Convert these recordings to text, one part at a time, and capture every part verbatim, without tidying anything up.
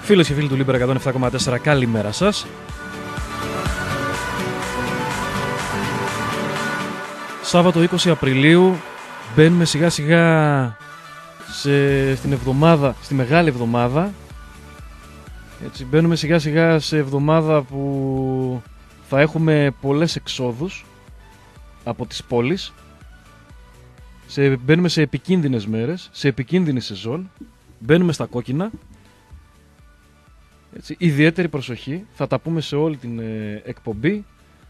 Φίλες και φίλοι του Liber εκατόν επτά κόμμα τέσσερα, καλημέρα σας. Σάββατο είκοσι Απριλίου, μπαίνουμε σιγά σιγά σε, στην εβδομάδα, στη μεγάλη εβδομάδα. Έτσι, μπαίνουμε σιγά σιγά σε εβδομάδα που θα έχουμε πολλές εξόδους από τις πόλεις. Σε, μπαίνουμε σε επικίνδυνες μέρες, σε επικίνδυνη σεζόν. Μπαίνουμε στα κόκκινα. Έτσι, ιδιαίτερη προσοχή, θα τα πούμε σε όλη την ε, εκπομπή.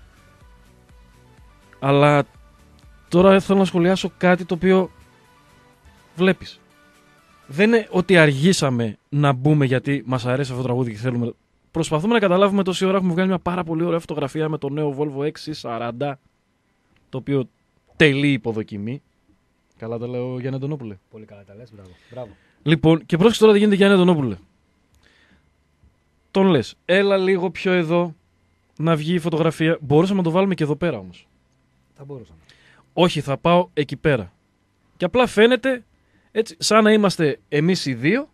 Αλλά τώρα θέλω να σχολιάσω κάτι το οποίο βλέπεις. Δεν είναι ότι αργήσαμε να μπούμε γιατί μας αρέσει αυτό το τραγούδι και θέλουμε. Προσπαθούμε να καταλάβουμε τόση ώρα. Έχουμε βγάλει μια πάρα πολύ ωραία φωτογραφία με το νέο Volvo εξ σαράντα, το οποίο τελεί υποδοκιμή. Καλά τα λέω, Γιάννη Αντωνόπουλε. Πολύ καλά τα λες, μπράβο. μπράβο. Λοιπόν, και πρόσεξε τώρα τι γίνεται, Γιάννη Αντωνόπουλε. Τον λες, έλα λίγο πιο εδώ να βγει η φωτογραφία. Μπορούσαμε να το βάλουμε και εδώ πέρα όμως. Θα μπορούσαμε. Όχι, θα πάω εκεί πέρα. Και απλά φαίνεται έτσι, σαν να είμαστε εμείς οι δύο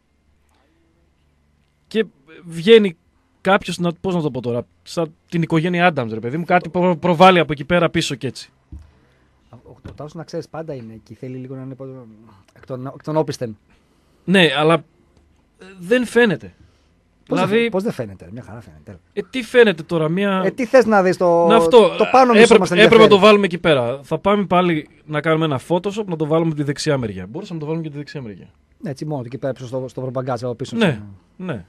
και βγαίνει κάποιος, να, πώς να το πω τώρα, σαν την οικογένεια Adams, ρε παιδί μου, κάτι προ, προβάλλει από εκεί πέρα πίσω και έτσι. Ο Τάσος, να ξέρεις, πάντα είναι εκεί. Θέλει λίγο να είναι εκ των, εκ των όπισθεν. Ναι, αλλά δεν φαίνεται. Πώς, δηλαδή, δεν, πώς δεν φαίνεται, μια χαρά φαίνεται. Ε, τι φαίνεται τώρα, μια. Ε, τι θες να δεις το, να αυτό, το πάνω μισό μας ενδιαφέρει. Έπρεπε να το βάλουμε εκεί πέρα. Θα πάμε πάλι να κάνουμε ένα Photoshop να το βάλουμε τη δεξιά μεριά. Μπορούσαμε να το βάλουμε και τη δεξιά μεριά. Ναι, έτσι μόνο εκεί πέρα στο, στο προπαγκάζ από πίσω. Ναι, ναι.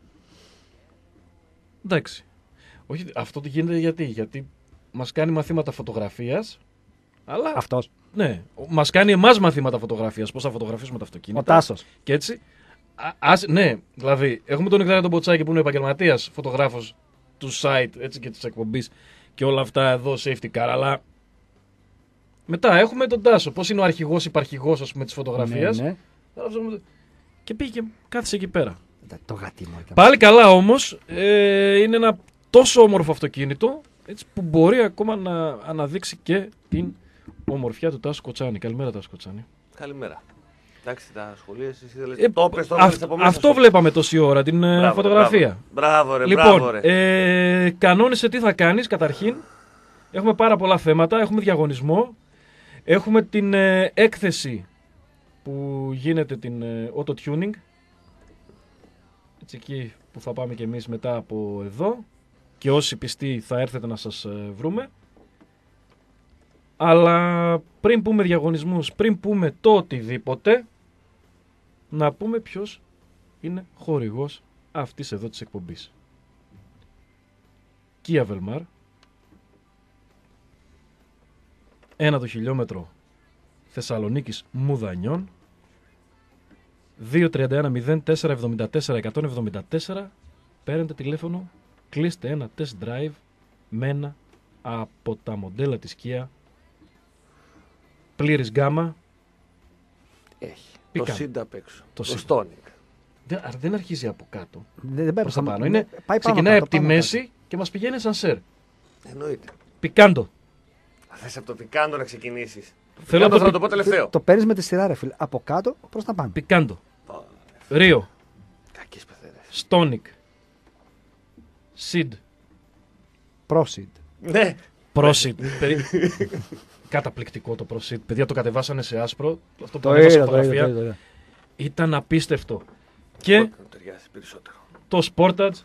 Εντάξει. Όχι, αυτό τι γίνεται γιατί. Γιατί μας κάνει μαθήματα φωτογραφίας. Αλλά. Αυτός. Ναι, μας κάνει εμάς μαθήματα φωτογραφίας. Πώς θα φωτογραφίσουμε τα αυτοκίνητα. Ο Τάσος. Και έτσι. Α, ας, ναι, δηλαδή, έχουμε τον Νεκτάριο τον Μποτσάκη που είναι επαγγελματίας φωτογράφος του site έτσι, και της εκπομπής και όλα αυτά εδώ safety car, αλλά μετά έχουμε τον Τάσο, πώς είναι ο αρχηγός υπαρχηγός, ας πούμε, της φωτογραφίας. Ναι, ναι. Και πήγε και κάθισε εκεί πέρα. Το γατί μου. Πάλι καλά όμως, ε, είναι ένα τόσο όμορφο αυτοκίνητο έτσι, που μπορεί ακόμα να αναδείξει και την ομορφιά του Τάσου Κοτσάνη. Καλημέρα, Τάσου Κοτσάνη. Καλημέρα. Εντάξει, τα σχολεία εσύ ήθελες Ε, το πες, το αυ, από μέσα αυτό σου. βλέπαμε τόση ώρα, την Μπράβο, φωτογραφία. Μπράβο, ρε, Λοιπόν, μπράβο, ρε. ε, κανόνισε τι θα κάνεις καταρχήν. Έχουμε πάρα πολλά θέματα, έχουμε διαγωνισμό. Έχουμε την ε, έκθεση που γίνεται την ε, auto-tuning. Έτσι εκεί που θα πάμε και εμείς μετά από εδώ. Και όσοι πιστοί θα έρθετε να σας ε, βρούμε. Αλλά πριν πούμε διαγωνισμούς, πριν πούμε το οτιδήποτε, να πούμε ποιος είναι χορηγός αυτής εδώ της εκπομπής. Kia Velmar, ένα το χιλιόμετρο Θεσσαλονίκης Μουδανιών, δύο τρία ένα μηδέν τέσσερα εβδομήντα τέσσερα εκατόν εβδομήντα τέσσερα. Παίρνετε τηλέφωνο, κλείστε ένα test drive με ένα από τα μοντέλα της Kia. Πλήρης γκάμα. Έχει. Πήκα. Το Σίντα απ' έξω. Το Το, Σίντα. Stonic. Δεν, δεν αρχίζει από κάτω. Δεν, δεν πάει Προς τα προς πάνω. τα- Είναι, πάει πάνω ξεκινάει κάτω, από τη πάνω μέση κάτω. και μας πηγαίνει σαν σερ. Εννοείται. Πικάντο. Θες από το πικάντο να ξεκινήσεις. Θέλω Θέλω από να το το πω τελευταίο. Το, το παίρνεις με τη σειρά, ρε φίλε. Από κάτω προς τα πάνω. Πικάντο. Ω, Ρίο. Κακές πεθερές. Στόνικ. Σιντ. Proceed. Ναι. Πρόσιτ. Καταπληκτικό το Πρόσιτ. Παιδιά το κατεβάσανε σε άσπρο. Αυτό που Το ανέβασα είδα, το είδα, φωτογραφία. το είδα, το είδα. Ήταν απίστευτο. Και Μου ταιριάζει περισσότερο. το Sportage,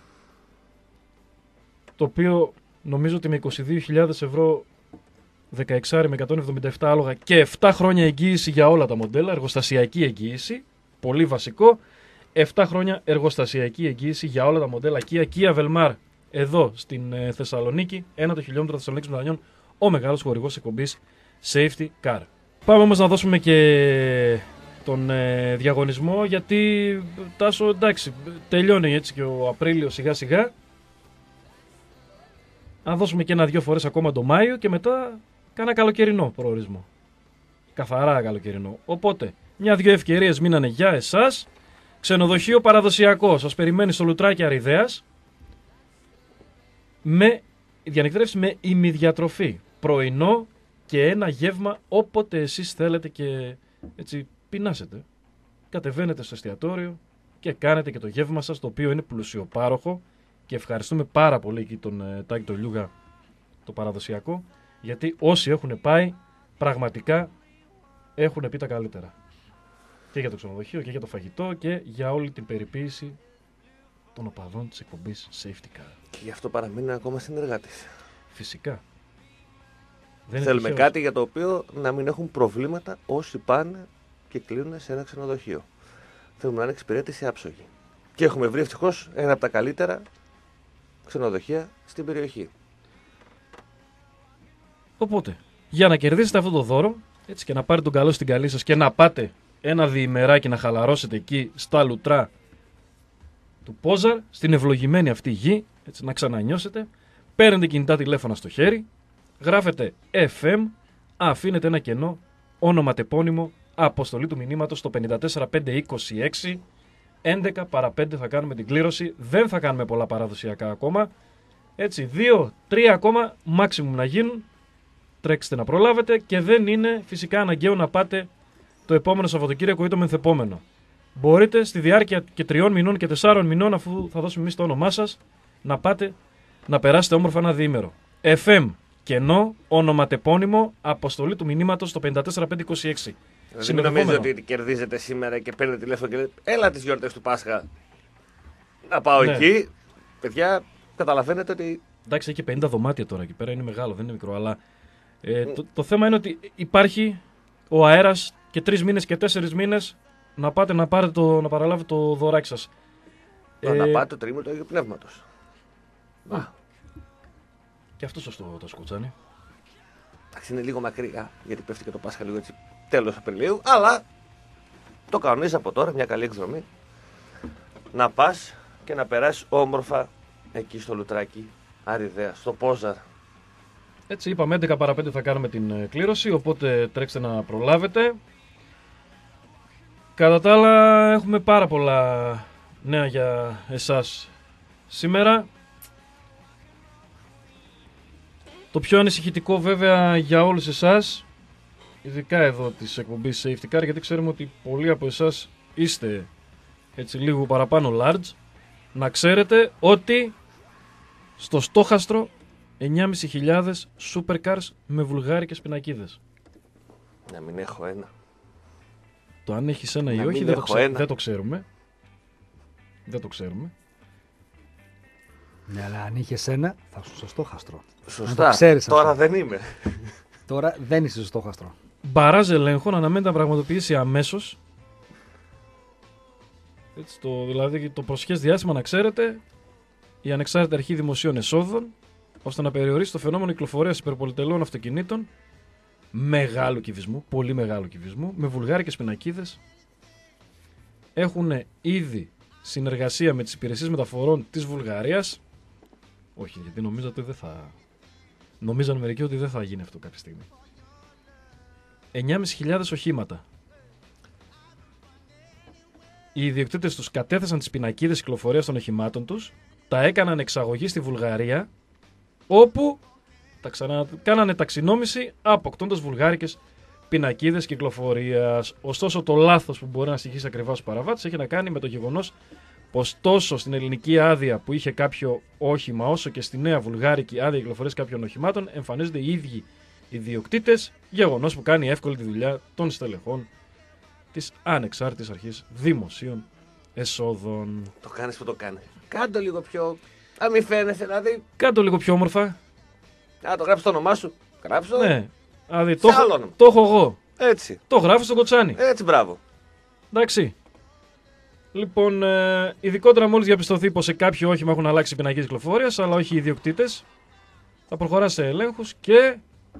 το οποίο νομίζω ότι με είκοσι δύο χιλιάδες ευρώ, δεκαέξι με εκατόν εβδομήντα επτά άλογα και επτά χρόνια εγγύηση για όλα τα μοντέλα, εργοστασιακή εγγύηση, πολύ βασικό, επτά χρόνια εργοστασιακή εγγύηση για όλα τα μοντέλα Kia, Kia Velmar, εδώ στην ε, Θεσσαλονίκη, ένα το χιλιόμετρο Θεσσαλονίκης Μουδανιών, ο μεγάλος χορηγός εκπομπής Safety Car. Πάμε όμως να δώσουμε και τον ε, διαγωνισμό, γιατί Τάσο, εντάξει, τελειώνει έτσι και ο Απρίλιο σιγά σιγά. Να δώσουμε και ένα-δυο φορές ακόμα το Μάιο και μετά κάνα καλοκαιρινό προορισμό. Καθαρά καλοκαιρινό. Οπότε, μια-δυο ευκαιρίες μείνανε για εσάς. Ξενοδοχείο παραδοσιακό, σας περιμένει στο Λουτράκι Αριδέας. Με διανυκτέρευση με ημιδιατροφή. Πρωινό και ένα γεύμα όποτε εσείς θέλετε και έτσι πεινάσετε. Κατεβαίνετε στο εστιατόριο, και κάνετε και το γεύμα σας, το οποίο είναι πλουσιοπάροχο, και ευχαριστούμε πάρα πολύ εκεί τον ε, Τάκη τον Λιούγα, το παραδοσιακό, γιατί όσοι έχουν πάει πραγματικά έχουν πει τα καλύτερα. Και για το ξενοδοχείο και για το φαγητό και για όλη την περιποίηση των οπαδών της εκπομπής Safety Car. Και γι' αυτό παραμείνουν ακόμα συνεργάτες. Φυσικά. Δεν είναι Θέλουμε τυχαίος. κάτι για το οποίο να μην έχουν προβλήματα όσοι πάνε και κλείνουν σε ένα ξενοδοχείο. Θέλουμε να είναι εξυπηρέτηση άψογη. Και έχουμε βρει ευτυχώς ένα από τα καλύτερα ξενοδοχεία στην περιοχή. Οπότε, για να κερδίσετε αυτό το δώρο, έτσι, και να πάρετε τον καλό στην καλή σας και να πάτε ένα διημεράκι να χαλαρώσετε εκεί στα λουτρά του Πόζαρ, στην ευλογημένη αυτή γη, έτσι, να ξανανιώσετε, παίρνετε κινητά τηλέφωνα στο χέρι, γράφετε εφ εμ, αφήνετε ένα κενό, όνομα τεπώνυμο, αποστολή του μηνύματος στο πέντε τέσσερα πέντε είκοσι έξι, έντεκα παρά πέντε θα κάνουμε την κλήρωση, δεν θα κάνουμε πολλά παραδοσιακά ακόμα, έτσι, δύο τρία ακόμα maximum να γίνουν, τρέξτε να προλάβετε, και δεν είναι φυσικά αναγκαίο να πάτε το επόμενο Σαββατοκύριακο ή το μεθεπόμενο. Μπορείτε στη διάρκεια και τριών μηνών και τεσσάρων μηνών, αφού θα δώσουμε εμείς το όνομά σας, να πάτε να περάσετε όμορφα ένα διήμερο. εφ εμ, κενό, όνομα τεπώνυμο, αποστολή του μηνύματος στο πέντε τέσσερα πέντε είκοσι έξι. Δεν νομίζετε ότι κερδίζετε σήμερα και παίρνετε τηλέφωνο και λέτε έλα τις γιορτές του Πάσχα να πάω Ναι. εκεί. Παιδιά, καταλαβαίνετε ότι Εντάξει, έχει και πενήντα δωμάτια τώρα εκεί πέρα, είναι μεγάλο, δεν είναι μικρό, αλλά ε, το, το θέμα είναι ότι υπάρχει ο αέρας και τρεις μήνες και τέσσερις μήνες να πάτε να, πάρετε το, να παραλάβετε το δωράκι σας. να, να πάτε το τρίμηνο του Αγίου Πνεύματος. Α, και αυτό σωστό το σκουτσάνι. Εντάξει, είναι λίγο μακριά, γιατί πέφτει και το Πάσχα λίγο έτσι τέλος Απριλίου, αλλά το κανονίζει από τώρα, μια καλή εκδρομή. Να πας και να περάσεις όμορφα εκεί στο Λουτράκι, Αριδαία, στο Πόζαρ. Έτσι είπαμε, έντεκα παρά πέντε θα κάνουμε την ε, κλήρωση, οπότε τρέξτε να προλάβετε. Κατά τα άλλα, έχουμε πάρα πολλά νέα για εσάς σήμερα. Το πιο ανησυχητικό βέβαια για όλους εσάς, ειδικά εδώ της εκπομπής Safety Car, γιατί ξέρουμε ότι πολλοί από εσάς είστε έτσι λίγο παραπάνω large, να ξέρετε ότι στο στόχαστρο εννιά χιλιάδες χιλιάδες supercars με βουλγάρικες πινακίδες. Να μην έχω ένα. Το αν έχεις ένα ή Να όχι μην δεν το, έχω ξέ... ένα. δεν το ξέρουμε. Δεν το ξέρουμε. Ναι, αλλά αν είχε ένα, θα σου στο στόχαστρο. Σωστά. το ξέρεις Τώρα αυτό. δεν είμαι. Τώρα δεν είσαι στο στόχαστρο. Μπαράζ ελέγχων αναμένεται να πραγματοποιήσει αμέσως. Έτσι, το, δηλαδή το προσχές διάστημα, να ξέρετε, η Ανεξάρτητη Αρχή Δημοσίων Εσόδων, ώστε να περιορίσει το φαινόμενο κυκλοφορίας υπερπολιτελών αυτοκινήτων μεγάλου κυβισμού, πολύ μεγάλου κυβισμού, με βουλγάρικες πινακίδες. Έχουν ήδη συνεργασία με τις υπηρεσίες μεταφορών της Βουλγαρίας. Όχι, γιατί νομίζω ότι δεν θα... Νομίζαν μερικοί ότι δεν θα γίνει αυτό κάποια στιγμή. εννιά χιλιάδες πεντακόσια οχήματα. Οι ιδιοκτήτες τους κατέθεσαν τις πινακίδες κυκλοφορίας των οχημάτων τους, τα έκαναν εξαγωγή στη Βουλγαρία, όπου τα ξανα... κάνανε ταξινόμηση αποκτώντας βουλγάρικες πινακίδες κυκλοφορίας. Ωστόσο, το λάθος που μπορεί να στοιχήσει ακριβά στους παραβάτες έχει να κάνει με το γεγονός πως τόσο στην ελληνική άδεια που είχε κάποιο όχημα, όσο και στη νέα βουλγάρικη άδεια κυκλοφορίας κάποιων οχημάτων, εμφανίζονται οι ίδιοι ιδιοκτήτες, γεγονός που κάνει εύκολη τη δουλειά των στελεχών της Ανεξάρτητης Αρχής Δημοσίων Εσόδων. Το κάνεις που το κάνεις. Κάντο λίγο πιο. Αν μη φαίνεσαι, δηλαδή. Κάντο λίγο πιο όμορφα. Α, το γράψεις το όνομά σου. Γράψω. Ναι. Δηλαδή, το, Σε έχω- άλλον. το έχω εγώ. Έτσι. Το γράφω στο κοτσάνι. Έτσι, μπράβο. Εντάξει. Λοιπόν, ε, ειδικότερα μόλις διαπιστωθεί πως σε κάποιο όχημα έχουν αλλάξει πινακίδες κυκλοφορίας, αλλά όχι οι ιδιοκτήτες, θα προχωράσει σε ελέγχους και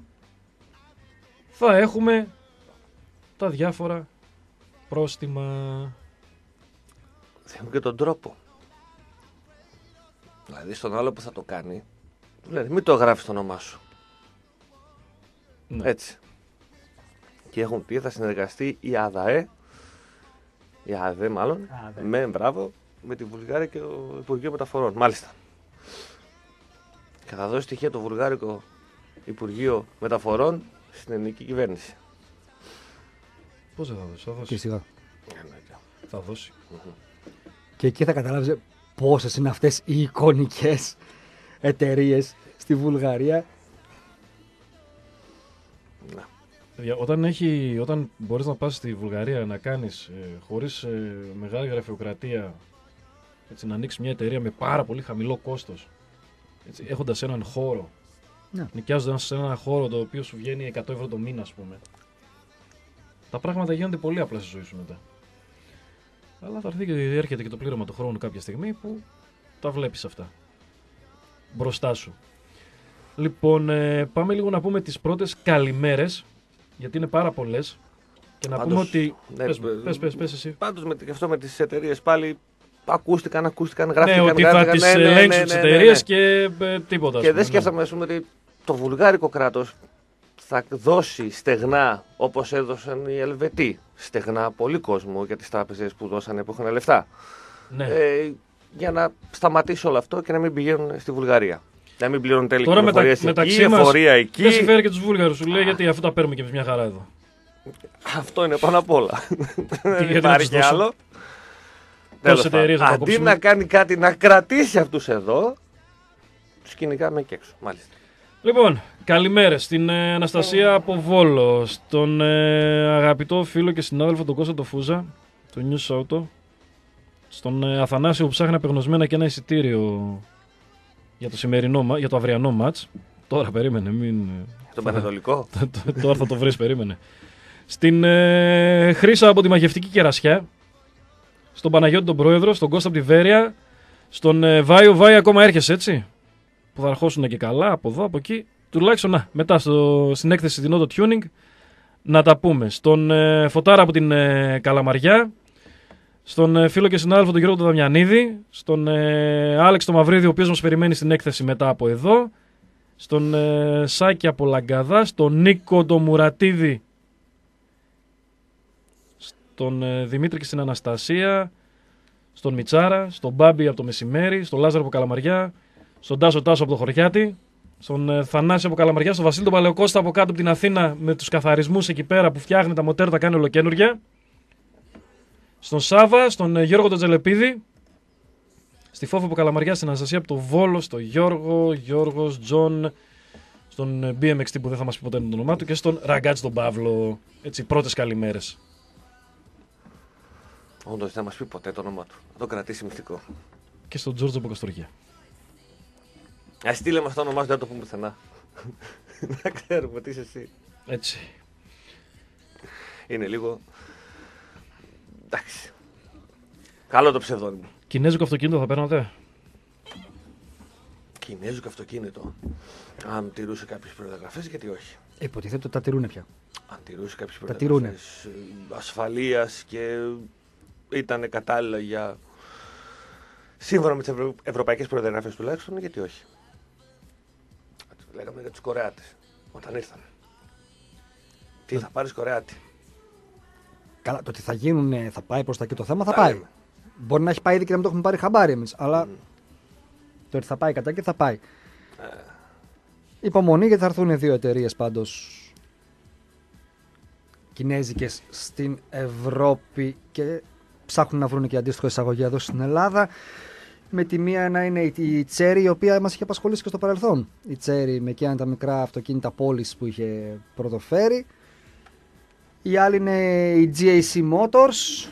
θα έχουμε τα διάφορα πρόστιμα. Θέλουμε και τον τρόπο. Δηλαδή, στον άλλο που θα το κάνει, του λένε μην το γράφεις το όνομά σου. Ναι. Έτσι. Και έχουν πει θα συνεργαστεί η ΑΔΑΕ, η ΑΔΕ μάλλον, ΑΔΕ. με μπράβο, με τη Βουλγάρια και το Υπουργείο Μεταφορών. Μάλιστα. Και θα δώσει στοιχεία το Βουλγάρικο Υπουργείο Μεταφορών στην ελληνική κυβέρνηση. Πώς δεν θα δώσει, θα Και δώσει. σιγά. Θα δώσει. Και εκεί θα καταλάβεις πόσες είναι αυτές οι εικονικές εταιρείες στη Βουλγαρία. Να. Παιδιά, Όταν, έχει, όταν μπορείς να πας στη Βουλγαρία να κάνεις ε, χωρίς ε, μεγάλη γραφειοκρατία, έτσι, να ανοίξεις μια εταιρεία με πάρα πολύ χαμηλό κόστος, έτσι, έχοντας έναν χώρο, Ναι. νοικιάζοντας σε έναν χώρο το οποίο σου βγαίνει εκατό ευρώ το μήνα, ας πούμε, τα πράγματα γίνονται πολύ απλά στη ζωή σου μετά. Αλλά θα έρθει και έρχεται και το πλήρωμα του χρόνου κάποια στιγμή που τα βλέπεις αυτά μπροστά σου. Λοιπόν, ε, πάμε λίγο να πούμε τις πρώτες καλημέρες, γιατί είναι πάρα πολλές. Και να Πάντως, πούμε ότι. ναι, πες, πες, πες, πες εσύ. Πάντως με, αυτό με τις εταιρείες πάλι ακούστηκαν, ακούστηκαν, γράφτηκαν. Ναι, ότι γράφτηκαν, θα τις ναι, ναι, ελέγξουν ναι, τις ναι, ναι, εταιρείες ναι. και ε, τίποτα. Και ας πούμε, δεν σκέφτομαι, ας πούμε, ότι το βουλγάρικο κράτος θα δώσει στεγνά όπως έδωσαν οι Ελβετοί. Στεγνά πολύ κόσμο για τις τράπεζες που δώσανε που είχαν λεφτά. Ναι. Ε, για να σταματήσει όλο αυτό και να μην πηγαίνουν στη Βουλγαρία. Να μην πληρώνουν τέλη Τώρα μετα, κυκλοφορίας εκεί, μεταξύ μας, εφορία εκεί. δεν συμφέρει και τους Βούλγαρους, σου λέει, γιατί αφού τα παίρνουμε και εμείς μια χαρά εδώ. Αυτό είναι πάνω απ' όλα. Δεν γιατί να υπάρχει τους κι δώσω. άλλο. Τόσες Τέλος πάντων. εταιρείες να τα Αντί κόψουμε. να κάνει κάτι να κρατήσει αυτούς εδώ, τους κυνηγάμε και έξω. Μάλιστα. Λοιπόν, καλημέρες στην ε, Αναστασία από Βόλο, στον ε, αγαπητό φίλο και συνάδελφο τον Κώστα το Φούζα, το News Auto, στον ε, Αθανάσιο που ψάχνει απεγνωσμένα και ένα εισιτήριο για το σημερινό, μα- για το αυριανό μάτς. Τώρα περίμενε, μην... Τον Πανετολικό. Τώρα θα το βρεις, περίμενε. Στην ε, Χρύσα από τη Μαγευτική Κερασιά, στον Παναγιώτη τον Πρόεδρο, στον Κώστα από τη Βέρεια, στον ε, Βάιο. Βάιο ακόμα έρχεσαι, έτσι, που θα αρχώσουν και καλά από εδώ, από εκεί. Τουλάχιστον να, μετά στο, στην έκθεση την Auto Tuning να τα πούμε. Στον ε, Φωτάρα από την ε, Καλαμαριά, στον ε, φίλο και συνάδελφο τον Γιώργο τον Δαμιανίδη, στον ε, Άλεξ τον Μαυρίδη, ο οποίος μας περιμένει στην έκθεση μετά από εδώ, στον ε, Σάκη από Λαγκαδά, στον Νίκο τον Μουρατίδη, στον ε, Δημήτρη και στην Αναστασία, στον Μιτσάρα, στον Μπάμπη από το Μεσημέρι, στον Λάζαρο από Καλαμαριά, στον Τάσο Τάσο από το Χωριάτι, στον ε, Θανάση από Καλαμαριά, στον Βασίλη τον Παλαιοκώστα από κάτω από την Αθήνα με τους καθαρισμούς εκεί πέρα που φτιάχνει τα μοτέρ, τα κάνει ολοκένουργια, στον Σάβα, στον ε, Γιώργο τον Τζελεπίδη, στη Φόφο από Καλαμαριά, στην Αναστασία από το Βόλο, στον Γιώργο, Γιώργος, Τζον, στον ε, μπι εμ εξ τι που δεν θα μας πει ποτέ το όνομά του και στον Ραγκάτς τον Παύλο. Έτσι, πρώτες καλημέρες. Όντως δεν θα μας πει ποτέ το όνομα του. Θα το κρατήσει μυστικό. Και στον Τζόρτζο από Καστοριά. Α, στείλε μας το όνομά σου, δεν το πούμε πουθενά. Να ξέρουμε τι είσαι εσύ. Έτσι. Είναι λίγο. Εντάξει. Καλό το ψευδόνυμο. Κινέζικο αυτοκίνητο θα παίρνατε? Κινέζικο αυτοκίνητο. Αν τηρούσε κάποιες προδιαγραφές, γιατί όχι. Υποτίθεται ότι τα τηρούν πια. Αν τηρούσε κάποιες Τα τηρούνε. προδιαγραφές ε, ασφαλείας και ήταν κατάλληλα για. Σύμφωνα με τις ευρω... ευρωπαϊκές προδιαγραφές τουλάχιστον, γιατί όχι. Λέγαμε για τους Κορεάτες όταν ήρθαν. Τι θα πάρεις Κορεάτη? Καλά, το ότι θα γίνουν, θα πάει προς τα εκεί το θέμα, θα Τα πάει. λέμε. Μπορεί να έχει πάει ήδη και να μην το έχουμε πάρει χαμπάρι εμείς, αλλά το ότι θα πάει κατά εκεί θα πάει. Ε. Υπομονή, γιατί θα έρθουν δύο εταιρείες πάντως κινέζικες στην Ευρώπη και ψάχνουν να βρουν και αντίστοιχο εισαγωγή εδώ στην Ελλάδα. Με τη μία να είναι η Cherry, η οποία μας είχε απασχολήσει και στο παρελθόν. Η Cherry με εκείνα τα μικρά αυτοκίνητα πόλης που είχε πρωτοφέρει. Η άλλη είναι η τζι έι σι Motors.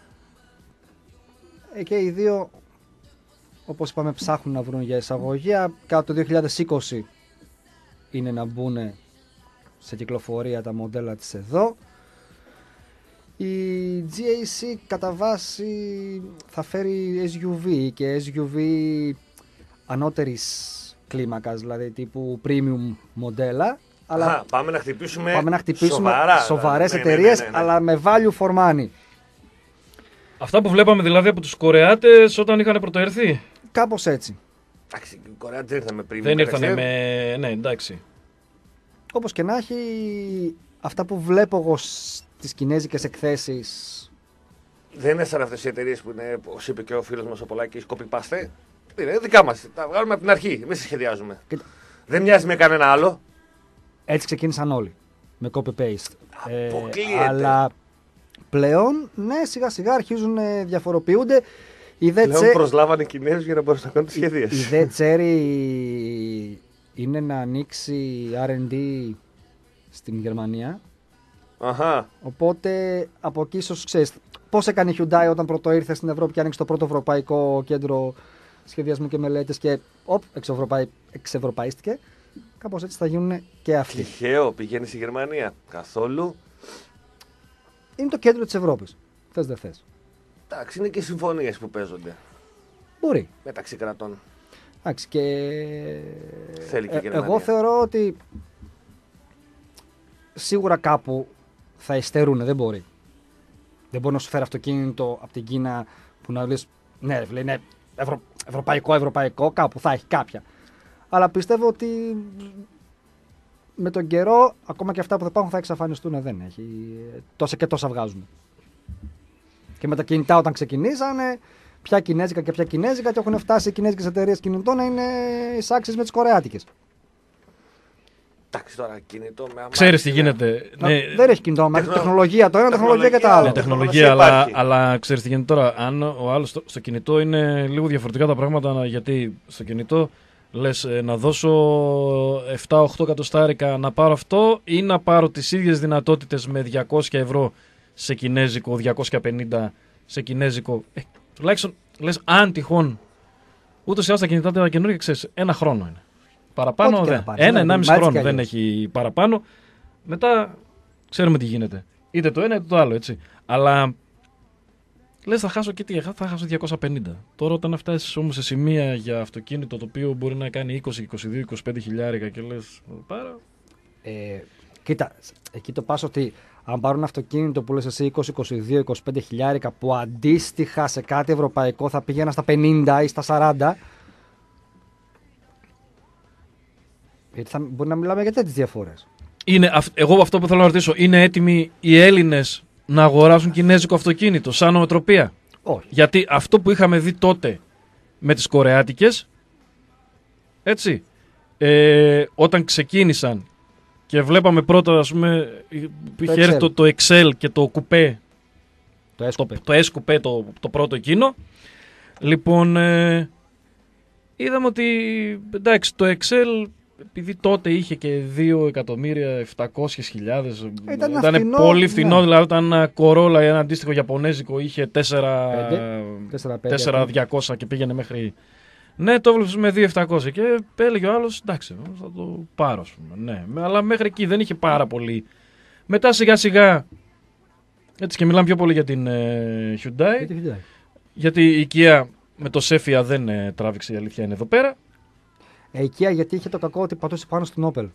Ε, και οι δύο, όπως είπαμε, ψάχνουν να βρουν για εισαγωγή. Κάτω το δύο χιλιάδες είκοσι είναι να μπουν σε κυκλοφορία τα μοντέλα της εδώ. Η τζι έι σι κατά βάση θα φέρει ες γιου βι και ες γιου βι ανώτερης κλίμακας, δηλαδή τύπου premium μοντέλα. Αλλά Α, πάμε να χτυπήσουμε, πάμε να χτυπήσουμε σοβαρά, σοβαρές δηλαδή. εταιρείες, Ναι, ναι, ναι, ναι. αλλά με value for money. Αυτά που βλέπαμε δηλαδή από τους Κορεάτες όταν είχαν πρωτοέρθει. Κάπως έτσι. Εντάξει, η Κορέα δεν ήρθαν με πριν. Δεν ήρθανε με. Ναι, εντάξει. Όπως και να έχει, αυτά που βλέπω εγώ στις κινέζικες εκθέσεις. Δεν είναι σαν αυτές οι εταιρείες που είναι, όπως είπε και ο φίλος μας ο Πολάκης, copy-paste. Είναι δικά μας. Τα βγάλουμε από την αρχή. Εμείς τα σχεδιάζουμε. Κοίτα. Δεν μοιάζει με κανένα άλλο. Έτσι ξεκίνησαν όλοι. Με copy-paste. Αποκλείεται. αλλά πλέον, ναι, σιγά σιγά αρχίζουν να διαφοροποιούνται Η δε Πλέον Τσε- προσλάβανε οι Κινέζους για να μπορούν να κάνουν τη η σχεδίαση. δε Τσέρι είναι να ανοίξει αρ εντ ντι στην Γερμανία. Αχα. Οπότε από εκεί ίσως ξέρεις πώς έκανε η Hyundai όταν πρώτο ήρθε στην Ευρώπη και άνοιξε το πρώτο ευρωπαϊκό κέντρο σχεδιασμού και μελέτες και οπ, εξευρωπαϊ... εξευρωπαίστηκε. Κάπως έτσι θα γίνουν και αυτοί. Τυχαίο πηγαίνει στη Γερμανία. Καθόλου. Είναι το κέντρο της Ευρώπης. Θες δεν θες. Εντάξει, είναι και συμφωνίες που παίζονται Μπορεί. μεταξύ κρατών. Εντάξει, και... Θέλει και η ε, Γερμανία. εγώ θεωρώ ότι σίγουρα κάπου θα υστερούν, δεν μπορεί. Δεν μπορεί να σου φέρει αυτοκίνητο από την Κίνα που να λες ναι, ρε φίλε, είναι ευρω... ευρωπαϊκό, ευρωπαϊκό, κάπου θα έχει κάποια. Αλλά πιστεύω ότι με τον καιρό, ακόμα και αυτά που θα υπάρχουν θα εξαφανιστούν. Δεν έχει. Τόσα και τόσα βγάζουν. Και με τα κινητά όταν ξεκινήσανε, ποια κινέζικα και ποια κινέζικα, και έχουν φτάσει οι κινέζικες εταιρείες κινητών να είναι εισάξεις με τις κορεάτικες. Εντάξει, τώρα κινητό με αμάξι. Ξέρεις τι γίνεται. Να- Ναι, Δεν έχει κινητό, μα Τεχνο- τεχνολογία το ένα, τεχνολογία και το άλλο. ναι, τεχνολογία τεχνολογία, αλλά, υπάρχει. αλλά ξέρεις τι γίνεται τώρα. Αν ο άλλος στο, στο κινητό είναι λίγο διαφορετικά τα πράγματα, γιατί στο κινητό λες ε, να δώσω επτά οχτώ εκατοστάρικα να πάρω αυτό ή να πάρω τις ίδιες δυνατότητες με διακόσια ευρώ σε κινέζικο, διακόσια πενήντα σε κινέζικο. Ε, τουλάχιστον λες αν τυχόν, ούτως ή άλλως τα κινητά τα καινούργια, ξέρεις, ένα χρόνο είναι. Παραπάνω Ό,τι και δεν. να πάρεις, Ένα, ναι, ενάμιση μα έτσι χρόνο κι δεν αλλιώς. έχει παραπάνω. Μετά ξέρουμε τι γίνεται. Είτε το ένα είτε το άλλο, έτσι. Αλλά λες θα χάσω και τι, θα χάσω διακόσια πενήντα. Τώρα όταν φτάσεις όμως σε σημεία για αυτοκίνητο το οποίο μπορεί να κάνει είκοσι, είκοσι δύο, είκοσι πέντε χιλιάρικα και λες πάρα. Ε, κοίτα, εκεί το πας ότι αν πάρουν αυτοκίνητο που λες εσύ είκοσι, είκοσι δύο, είκοσι πέντε χιλιάρικα που αντίστοιχα σε κάτι ευρωπαϊκό θα πήγαινα στα πενήντα ή στα σαράντα. Γιατί θα, μπορεί να μιλάμε για τέτοιες διαφορές. Είναι, αυ- εγώ αυτό που θέλω να ρωτήσω, είναι έτοιμοι οι Έλληνες να αγοράσουν κινέζικο αυτοκίνητο σαν νοοτροπία? Όχι. Γιατί αυτό που είχαμε δει τότε με τις κορεάτικες, έτσι, ε, όταν ξεκίνησαν και βλέπαμε πρώτα, ας πούμε, που είχε έρθει Excel. το, το Excel και το κουπέ, Το το, έσκοπε. το S κουπέ, το, το πρώτο εκείνο, λοιπόν, ε, είδαμε ότι, εντάξει, το Excel, επειδή τότε είχε και δύο εκατομμύρια επτακόσιες χιλιάδες, Ήταν ήταν φθηνό, πολύ φθηνό, ναι. δηλαδή όταν ένα Corolla, ένα αντίστοιχο Ιαπωνέζικο είχε τέσσερα τέσσερα πέντε. τέσσερα χιλιάδες διακόσια και πήγαινε μέχρι... Ναι, το έβλεψε με δύο χιλιάδες επτακόσια και έλεγε ο άλλος, εντάξει, θα το πάρω, ας πούμε. Ναι, αλλά μέχρι εκεί δεν είχε πάρα πολύ. Μετά σιγά σιγά, έτσι και μιλάμε πιο πολύ για την ε, Hyundai, Γιατί Hyundai. γιατί η Kia με το Sephia δεν ε, τράβηξε, η αλήθεια είναι εδώ πέρα. Ε, η Kia γιατί είχε το κακό ότι πατούσε πάνω στην Opel.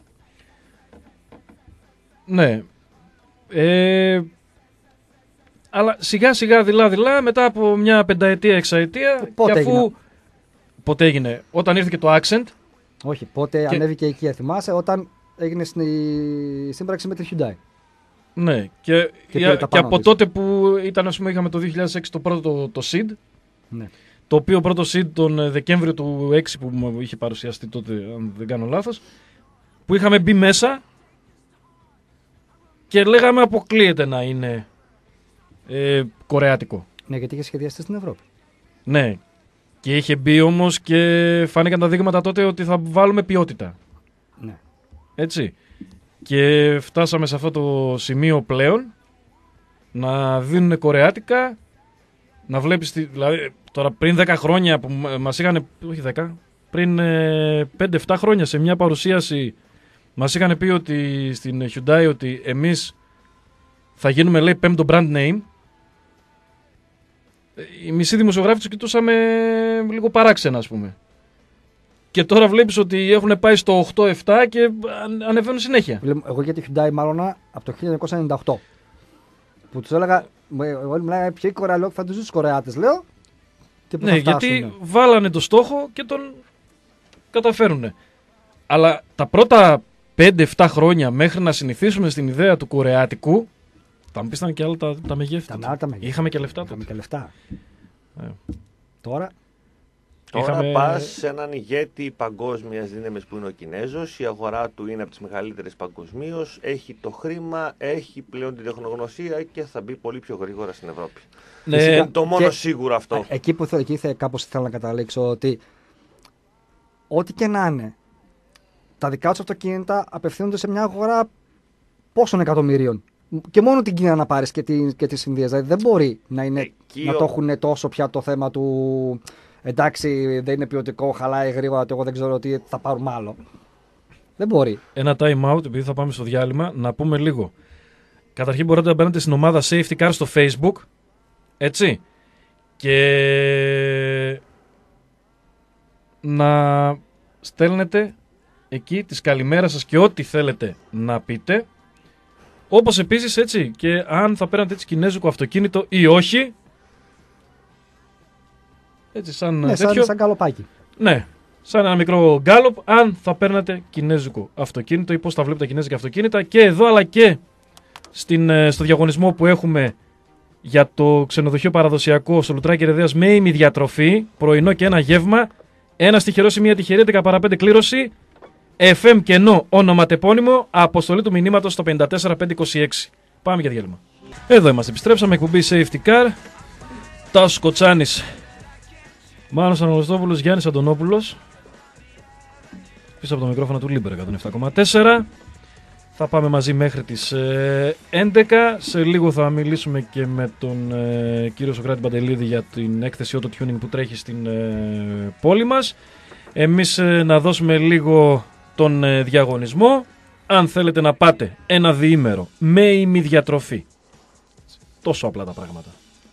Ναι. Ε, αλλά σιγά σιγά δειλά δειλά μετά από μια πενταετία εξαετία Πότε και αφού... έγινε? Πότε έγινε? Όταν ήρθε και το Accent. Όχι, πότε Και- ανέβηκε η Kia, θυμάσαι, όταν έγινε στην η σύμπραξη με την Hyundai. Ναι, και, Και και, πήρε τα πάνω από της. τότε που ήταν, ας πούμε, είχαμε το δύο χιλιάδες έξι το πρώτο το, το Seed, Ναι. το οποίο πρώτο Seed τον ε, Δεκέμβριο του έξι που μου είχε παρουσιαστεί τότε, αν δεν κάνω λάθος, που είχαμε μπει μέσα και λέγαμε αποκλείεται να είναι ε, κορεάτικο. Ναι, γιατί είχε σχεδιαστεί στην Ευρώπη. Ναι, και είχε μπει όμως και φάνηκαν τα δείγματα τότε ότι θα βάλουμε ποιότητα. Ναι. Έτσι. Και φτάσαμε σε αυτό το σημείο πλέον να δίνουν κορεάτικα, να βλέπεις, τη- δηλαδή τώρα πριν δέκα χρόνια που μ- μας είχαν, όχι δέκα, πριν ε, πέντε εφτά χρόνια σε μια παρουσίαση μας είχαν πει ότι στην Hyundai ότι εμείς θα γίνουμε, λέει, πέμπτο brand name. Ε, Οι μισοί δημοσιογράφοι τους κοιτούσαμε λίγο παράξενα, ας πούμε. Και τώρα βλέπεις ότι έχουν πάει στο οκτώ επτά και αν- ανεβαίνουν συνέχεια. Βλέπω- Εγώ για τη Hyundai μάλλον από το χίλια εννιακόσια ενενήντα οκτώ. Που του έλεγα, μου- εγώ μιλάω ποιοι κορεαλόκοι θα του ζουν του Κορεάτε, λέω. Και που Ναι, θα γιατί φτάσουνε. βάλανε το στόχο και τον καταφέρουνε. Αλλά τα πρώτα πέντε εφτά χρόνια μέχρι να συνηθίσουμε στην ιδέα του κορεάτικου, θα μου πεις ήταν και άλλα τα, τα μεγέθη. Τα τότε. άλλα τα μεγέθη. Είχαμε και λεφτά Είχαμε τότε. και λεφτά. Ε. Τώρα Τώρα Είχαμε... πας σε έναν ηγέτη παγκόσμιας δύναμης που είναι ο Κινέζος, η αγορά του είναι από τις μεγαλύτερες παγκοσμίως, έχει το χρήμα, έχει πλέον την τεχνογνωσία και θα μπει πολύ πιο γρήγορα στην Ευρώπη. Ναι, Είναι το μόνο και... σίγουρο αυτό. Εκεί που θέλω, εκεί θέλω, κάπως θέλω να καταλήξω ότι ό,τι και να είναι, τα δικά τους αυτοκίνητα απευθύνονται σε μια αγορά πόσων εκατομμυρίων. Και μόνο την Κίνα να πάρεις και τη, και τη Ινδία. Δηλαδή δεν μπορεί να, είναι, Εκεί να ο... το έχουν τόσο πια το θέμα του εντάξει, δεν είναι ποιοτικό, χαλάει γρήγορα, εγώ δεν ξέρω τι θα πάρουμε άλλο. Δεν μπορεί. Ένα time out, επειδή θα πάμε στο διάλειμμα, να πούμε λίγο. Καταρχήν μπορείτε να μπαίνετε στην ομάδα Safety Car στο Facebook, έτσι, και να στέλνετε εκεί τις καλημέρας σας και ό,τι θέλετε να πείτε. Όπως επίσης, έτσι, και αν θα παίρνατε έτσι κινέζικο αυτοκίνητο ή όχι. Έτσι, σαν ναι, τέτοιο. σαν, σαν καλοπάκι. Ναι, σαν ένα μικρό γκάλοπ, αν θα παίρνατε κινέζικο αυτοκίνητο ή πώς θα βλέπετε κινέζικα αυτοκίνητα. Και εδώ, αλλά και στην, στο διαγωνισμό που έχουμε για το ξενοδοχείο παραδοσιακό στο Λουτράκι Ρεδέας με ημιδιατροφή, πρωινό και ένα γεύμα, ένα τυχερός ή μια τυχερή έντεκα παρά πέντε κλήρωση, εφ εμ κενό ονοματεπώνυμο, αποστολή του μηνύματος στο πέντε τέσσερα πέντε είκοσι έξι. Πάμε για διάλειμμα. Εδώ είμαστε, επιστρέψαμε, εκπομπή Safety Car. Τάσος Κοτσάνης, Μάνος Αναγνωστόπουλος, Γιάννης Αντωνόπουλος. Πίσω από το μικρόφωνο του Λίμπερ εκατόν επτά κόμμα τέσσερα. Θα πάμε μαζί μέχρι τις ε, έντεκα. Σε λίγο θα μιλήσουμε και με τον ε, κύριο Σωκράτη Παντελίδη για την έκθεση Auto Tuning που τρέχει στην ε, πόλη μας. Εμείς ε, να δώσουμε λίγο τον ε, διαγωνισμό. Αν θέλετε να πάτε ένα διήμερο με ημιδιατροφή. Τόσο απλά τα πράγματα.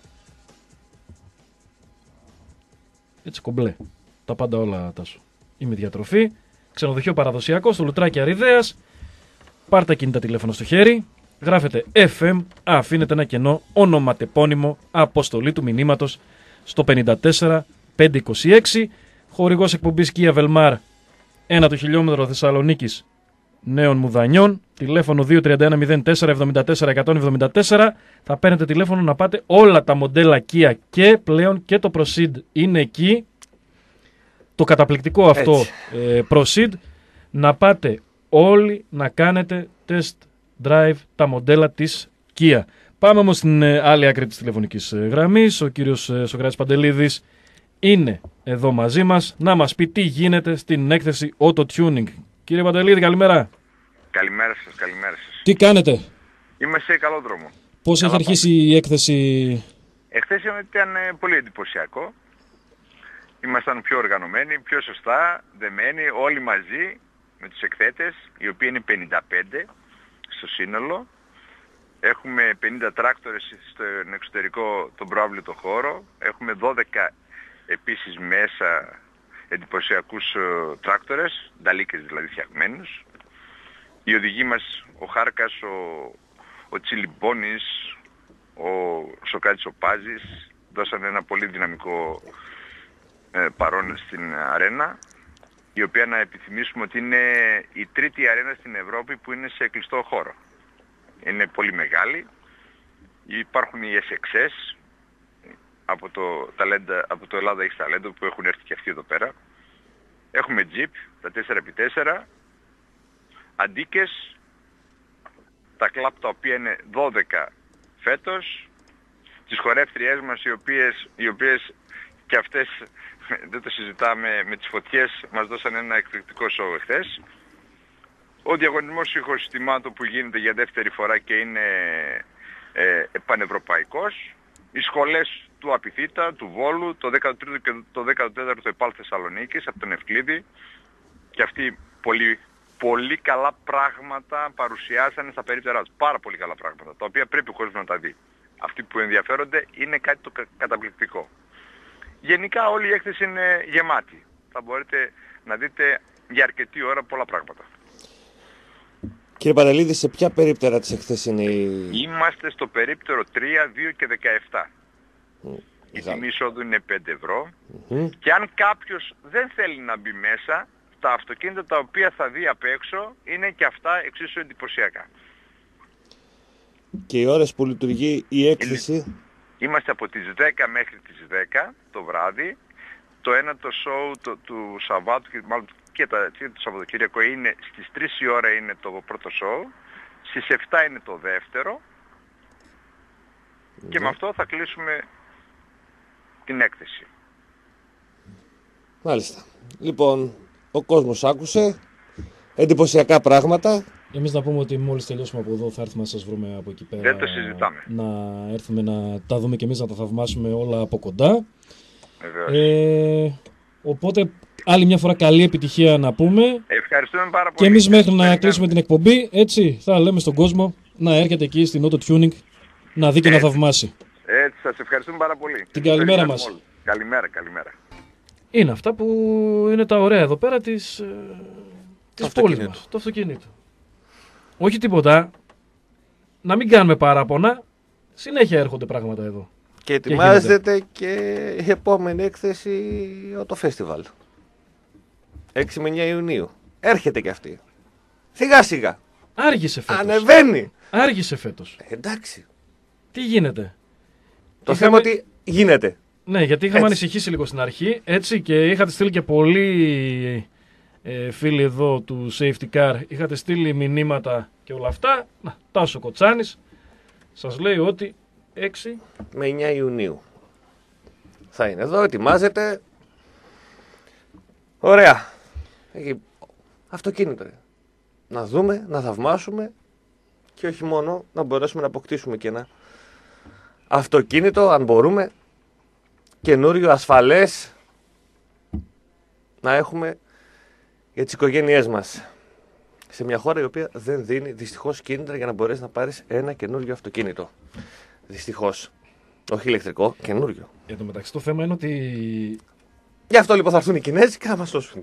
Έτσι κομπλέ. Τα πάντα όλα τάσου. Ημιδιατροφή. Ξενοδοχείο παραδοσιακό στο Λουτράκι Αριδέας. Πάρτε κινητά τηλέφωνο στο χέρι. Γράφετε εφ εμ. Αφήνετε ένα κενό ονοματεπώνυμο. Αποστολή του μηνύματος στο πέντε τέσσερα πέντε είκοσι έξι. Χορηγός εκπομπής Kia Velmar. Ένα το χιλιόμετρο Θεσσαλονίκης Νέων Μουδανιών. Τηλέφωνο δύο τρία ένα μηδέν τέσσερα εβδομήντα τέσσερα εκατόν εβδομήντα τέσσερα. Θα παίρνετε τηλέφωνο να πάτε όλα τα μοντέλα Kia και πλέον και το Proceed είναι εκεί. Το καταπληκτικό αυτό ε, Proceed. Να πάτε όλοι να κάνετε test drive τα μοντέλα της Kia. Πάμε όμως στην ε, άλλη άκρη της τηλεφωνικής ε, γραμμής. Ο κύριος ε, Σωκράτης Παντελίδης είναι εδώ μαζί μας να μας πει τι γίνεται στην έκθεση Auto Tuning. Κύριε Παντελίδη, καλημέρα. Καλημέρα σας, καλημέρα σας. Τι κάνετε? Είμαστε σε καλό δρόμο. Πώς έχει αρχίσει η έκθεση? Εχθές ήταν πολύ εντυπωσιακό. Ήμασταν πιο οργανωμένοι, πιο σωστά, δεμένοι, όλοι μαζί με τους εκθέτες, οι οποίοι είναι πενήντα πέντε στο σύνολο. Έχουμε πενήντα τράκτορες στον εξωτερικό, τον προάβλητο χώρο. Έχουμε δώδεκα επίσης μέσα εντυπωσιακούς uh, τράκτορες, νταλίκες δηλαδή φτιαγμένους. Οι οδηγοί μας, ο Χάρκας, ο, ο Τσιλιμπόνης, ο Σοκράτης ο Πάζης, δώσαν ένα πολύ δυναμικό ε, παρόν στην αρένα, η οποία να επιθυμίσουμε ότι είναι η τρίτη αρένα στην Ευρώπη που είναι σε κλειστό χώρο. Είναι πολύ μεγάλη. Υπάρχουν οι ες εξ ες από το, ταλέντα, από το Ελλάδα έχει ταλέντο που έχουν έρθει και αυτοί εδώ πέρα. Έχουμε Jeep, τα τέσσερα επί τέσσερα, αντίκες, τα κλαπ τα οποία είναι δώδεκα φέτος, τις χορεύτριές μας οι οποίες, οι οποίες και αυτές δεν το συζητάμε, με τις φωτιές μας δώσαν ένα εκπληκτικό σοου εχθές. Ο διαγωνισμός ηχοσυστημάτων που γίνεται για δεύτερη φορά και είναι ε, πανευρωπαϊκός. Οι σχολές του Απιθύτα, του Βόλου, το δέκατο τρίτο και το δέκατο τέταρτο ΕΠΑΛ Θεσσαλονίκης από τον Ευκλήδη. Και αυτοί πολύ, πολύ καλά πράγματα παρουσιάσανε στα περίπτερά τους. Πάρα πολύ καλά πράγματα, τα οποία πρέπει ο κόσμος να τα δει. Αυτοί που ενδιαφέρονται είναι κάτι το καταπληκτικό. Γενικά όλη η έκθεση είναι γεμάτη. Θα μπορείτε να δείτε για αρκετή ώρα πολλά πράγματα. Κύριε Παντελίδη, σε ποια περίπτερα της εκθέσης είναι η... Είμαστε στο περίπτερο τρία, δύο και δεκαεπτά. Mm. Η τιμή εισόδου είναι πέντε ευρώ. Mm-hmm. Και αν κάποιος δεν θέλει να μπει μέσα, τα αυτοκίνητα τα οποία θα δει απ' έξω είναι και αυτά εξίσου εντυπωσιακά. Και οι ώρες που λειτουργεί η έκθεση? Είμαστε από τις δέκα μέχρι τις δέκα το βράδυ. το ένατο show το, του Σαββάτου και μάλλον και, τα, και το Σαββατοκύριακο είναι στις τρεις η ώρα είναι το πρώτο show, στις επτά είναι το δεύτερο και με αυτό θα κλείσουμε την έκθεση. Μάλιστα. Λοιπόν, ο κόσμος άκουσε εντυπωσιακά πράγματα. Εμείς να πούμε ότι μόλις τελειώσουμε από εδώ θα έρθουμε να σας βρούμε από εκεί πέρα. Δεν το συζητάμε. Να έρθουμε να τα δούμε και εμείς, να τα θαυμάσουμε όλα από κοντά. Ε, οπότε άλλη μια φορά καλή επιτυχία να πούμε. Ευχαριστούμε πάρα πολύ. Και εμείς μέχρι να κλείσουμε την εκπομπή, έτσι θα λέμε στον κόσμο να έρχεται εκεί στην Auto Tuning να δει και έτσι, να θαυμάσει. Έτσι, σας ευχαριστούμε πάρα πολύ. Την καλημέρα μας. Όλοι. Καλημέρα, καλημέρα. Είναι αυτά που είναι τα ωραία εδώ πέρα της, της πόλης μας, το αυτοκίνητο. Όχι τίποτα, να μην κάνουμε παράπονα, συνέχεια έρχονται πράγματα εδώ. Και ετοιμάζεται και, και η επόμενη έκθεση το Festival. έξι με εννιά Ιουνίου. Έρχεται και αυτή. Σιγά σιγά. Άργησε φέτος. Ανεβαίνει. Άργησε φέτος. Ε, εντάξει. Τι γίνεται. Το είχαμε... θέμα ότι γίνεται. Ναι, γιατί είχαμε έτσι. ανησυχήσει λίγο στην αρχή, έτσι, και είχατε στείλει και πολλοί ε, φίλοι εδώ του Safety Car, είχατε στείλει μηνύματα και όλα αυτά. Να, Τάσο Κοτσάνης σας λέει ότι έξι με εννιά Ιουνίου θα είναι εδώ, ετοιμάζεται. Ωραία. Έχει αυτοκίνητο. Να δούμε, να θαυμάσουμε και όχι μόνο να μπορέσουμε να αποκτήσουμε και ένα αυτοκίνητο, αν μπορούμε, καινούριο, ασφαλές, να έχουμε για τις οικογένειές μας. Σε μια χώρα η οποία δεν δίνει δυστυχώς κίνητρα για να μπορέσει να πάρεις ένα καινούριο αυτοκίνητο. Δυστυχώς. Όχι ηλεκτρικό, καινούριο. Εν τω μεταξύ το θέμα είναι ότι... Γι' αυτό λοιπόν θα έρθουν οι Κινέζοι και θα μας σώσουν.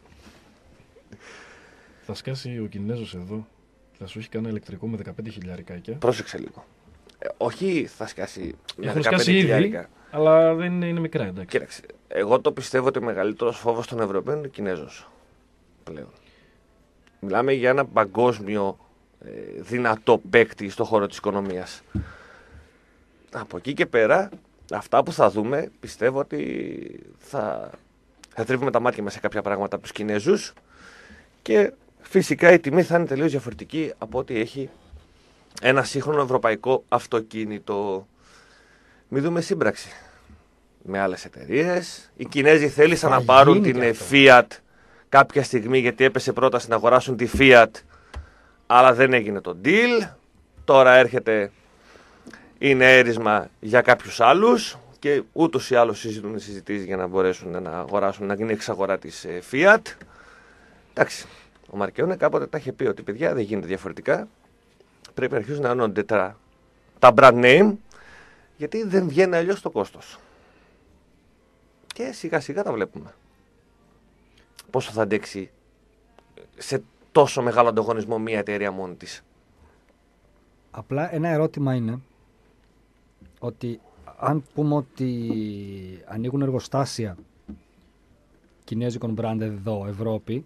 Θα σκάσει ο Κινέζος εδώ, θα σου έχει κάνει ηλεκτρικό με δεκαπέντε χιλιάρικάκια. Πρόσεξε λίγο. Ε, όχι θα σκάσει με Έχουν δεκαπέντε σκάσει ήδη, χιλιάρικα. αλλά δεν είναι, είναι μικρά, εντάξει. Κοίταξε, εγώ το πιστεύω ότι ο μεγαλύτερος φόβος των Ευρωπαίων είναι ο Κινέζος. Πλέον. Μιλάμε για ένα παγκόσμιο ε, δυνατό παίκτη στον χώρο της οικονομίας. Από εκεί και πέρα, αυτά που θα δούμε, πιστεύω ότι θα, θα τρίβουμε τα μάτια μας σε κάποια πράγματα από τους Κινέζους και φυσικά η τιμή θα είναι τελείως διαφορετική από ό,τι έχει ένα σύγχρονο ευρωπαϊκό αυτοκίνητο. Μην δούμε σύμπραξη με άλλες εταιρείες. Οι Κινέζοι θέλησαν να πάρουν την αυτό. Fiat κάποια στιγμή γιατί έπεσε πρόταση να αγοράσουν τη Fiat, αλλά δεν έγινε το deal. Τώρα έρχεται, είναι έρισμα για κάποιους άλλους και ούτως ή άλλως συζητούν οι συζητήσεις για να μπορέσουν να αγοράσουν, να γίνει εξαγορά της Fiat. Εντάξει, ο Μαρκεόνε κάποτε τα είχε πει ότι παιδιά δεν γίνεται διαφορετικά. Πρέπει να αρχίσουν να ανώνονται τα, τα brand name, γιατί δεν βγαίνει αλλιώς το κόστος. Και σιγά σιγά τα βλέπουμε. Πόσο θα αντέξει σε τόσο μεγάλο ανταγωνισμό μια εταιρεία μόνη της. Απλά ένα ερώτημα είναι ότι αν πούμε ότι ανοίγουν εργοστάσια κινέζικων brand εδώ, Ευρώπη,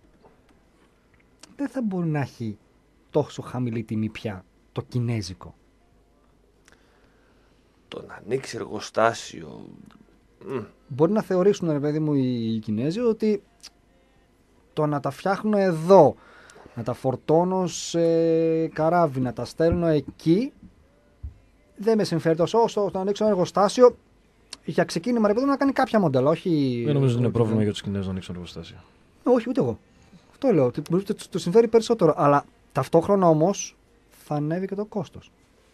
δεν θα μπορεί να έχει τόσο χαμηλή τιμή πια το κινέζικο. Το να ανοίξει εργοστάσιο... Μπορεί να θεωρήσουν, ρε παιδί μου, οι Κινέζοι ότι το να τα φτιάχνω εδώ, να τα φορτώνω σε καράβι, να τα στέλνω εκεί, δεν με συμφέρει τόσο όσο να ανοίξω ένα εργοστάσιο για ξεκίνημα, ρε παιδί μου, να κάνει κάποια μοντέλα. Όχι... Δεν νομίζω ότι είναι πρόβλημα για τους Κινέζους να ανοίξουν εργοστάσιο. Όχι, ούτε εγώ. Αυτό λέω. Ότι το συμφέρει περισσότερο. Αλλά ταυτόχρονα όμως θα ανέβει και το κόστος.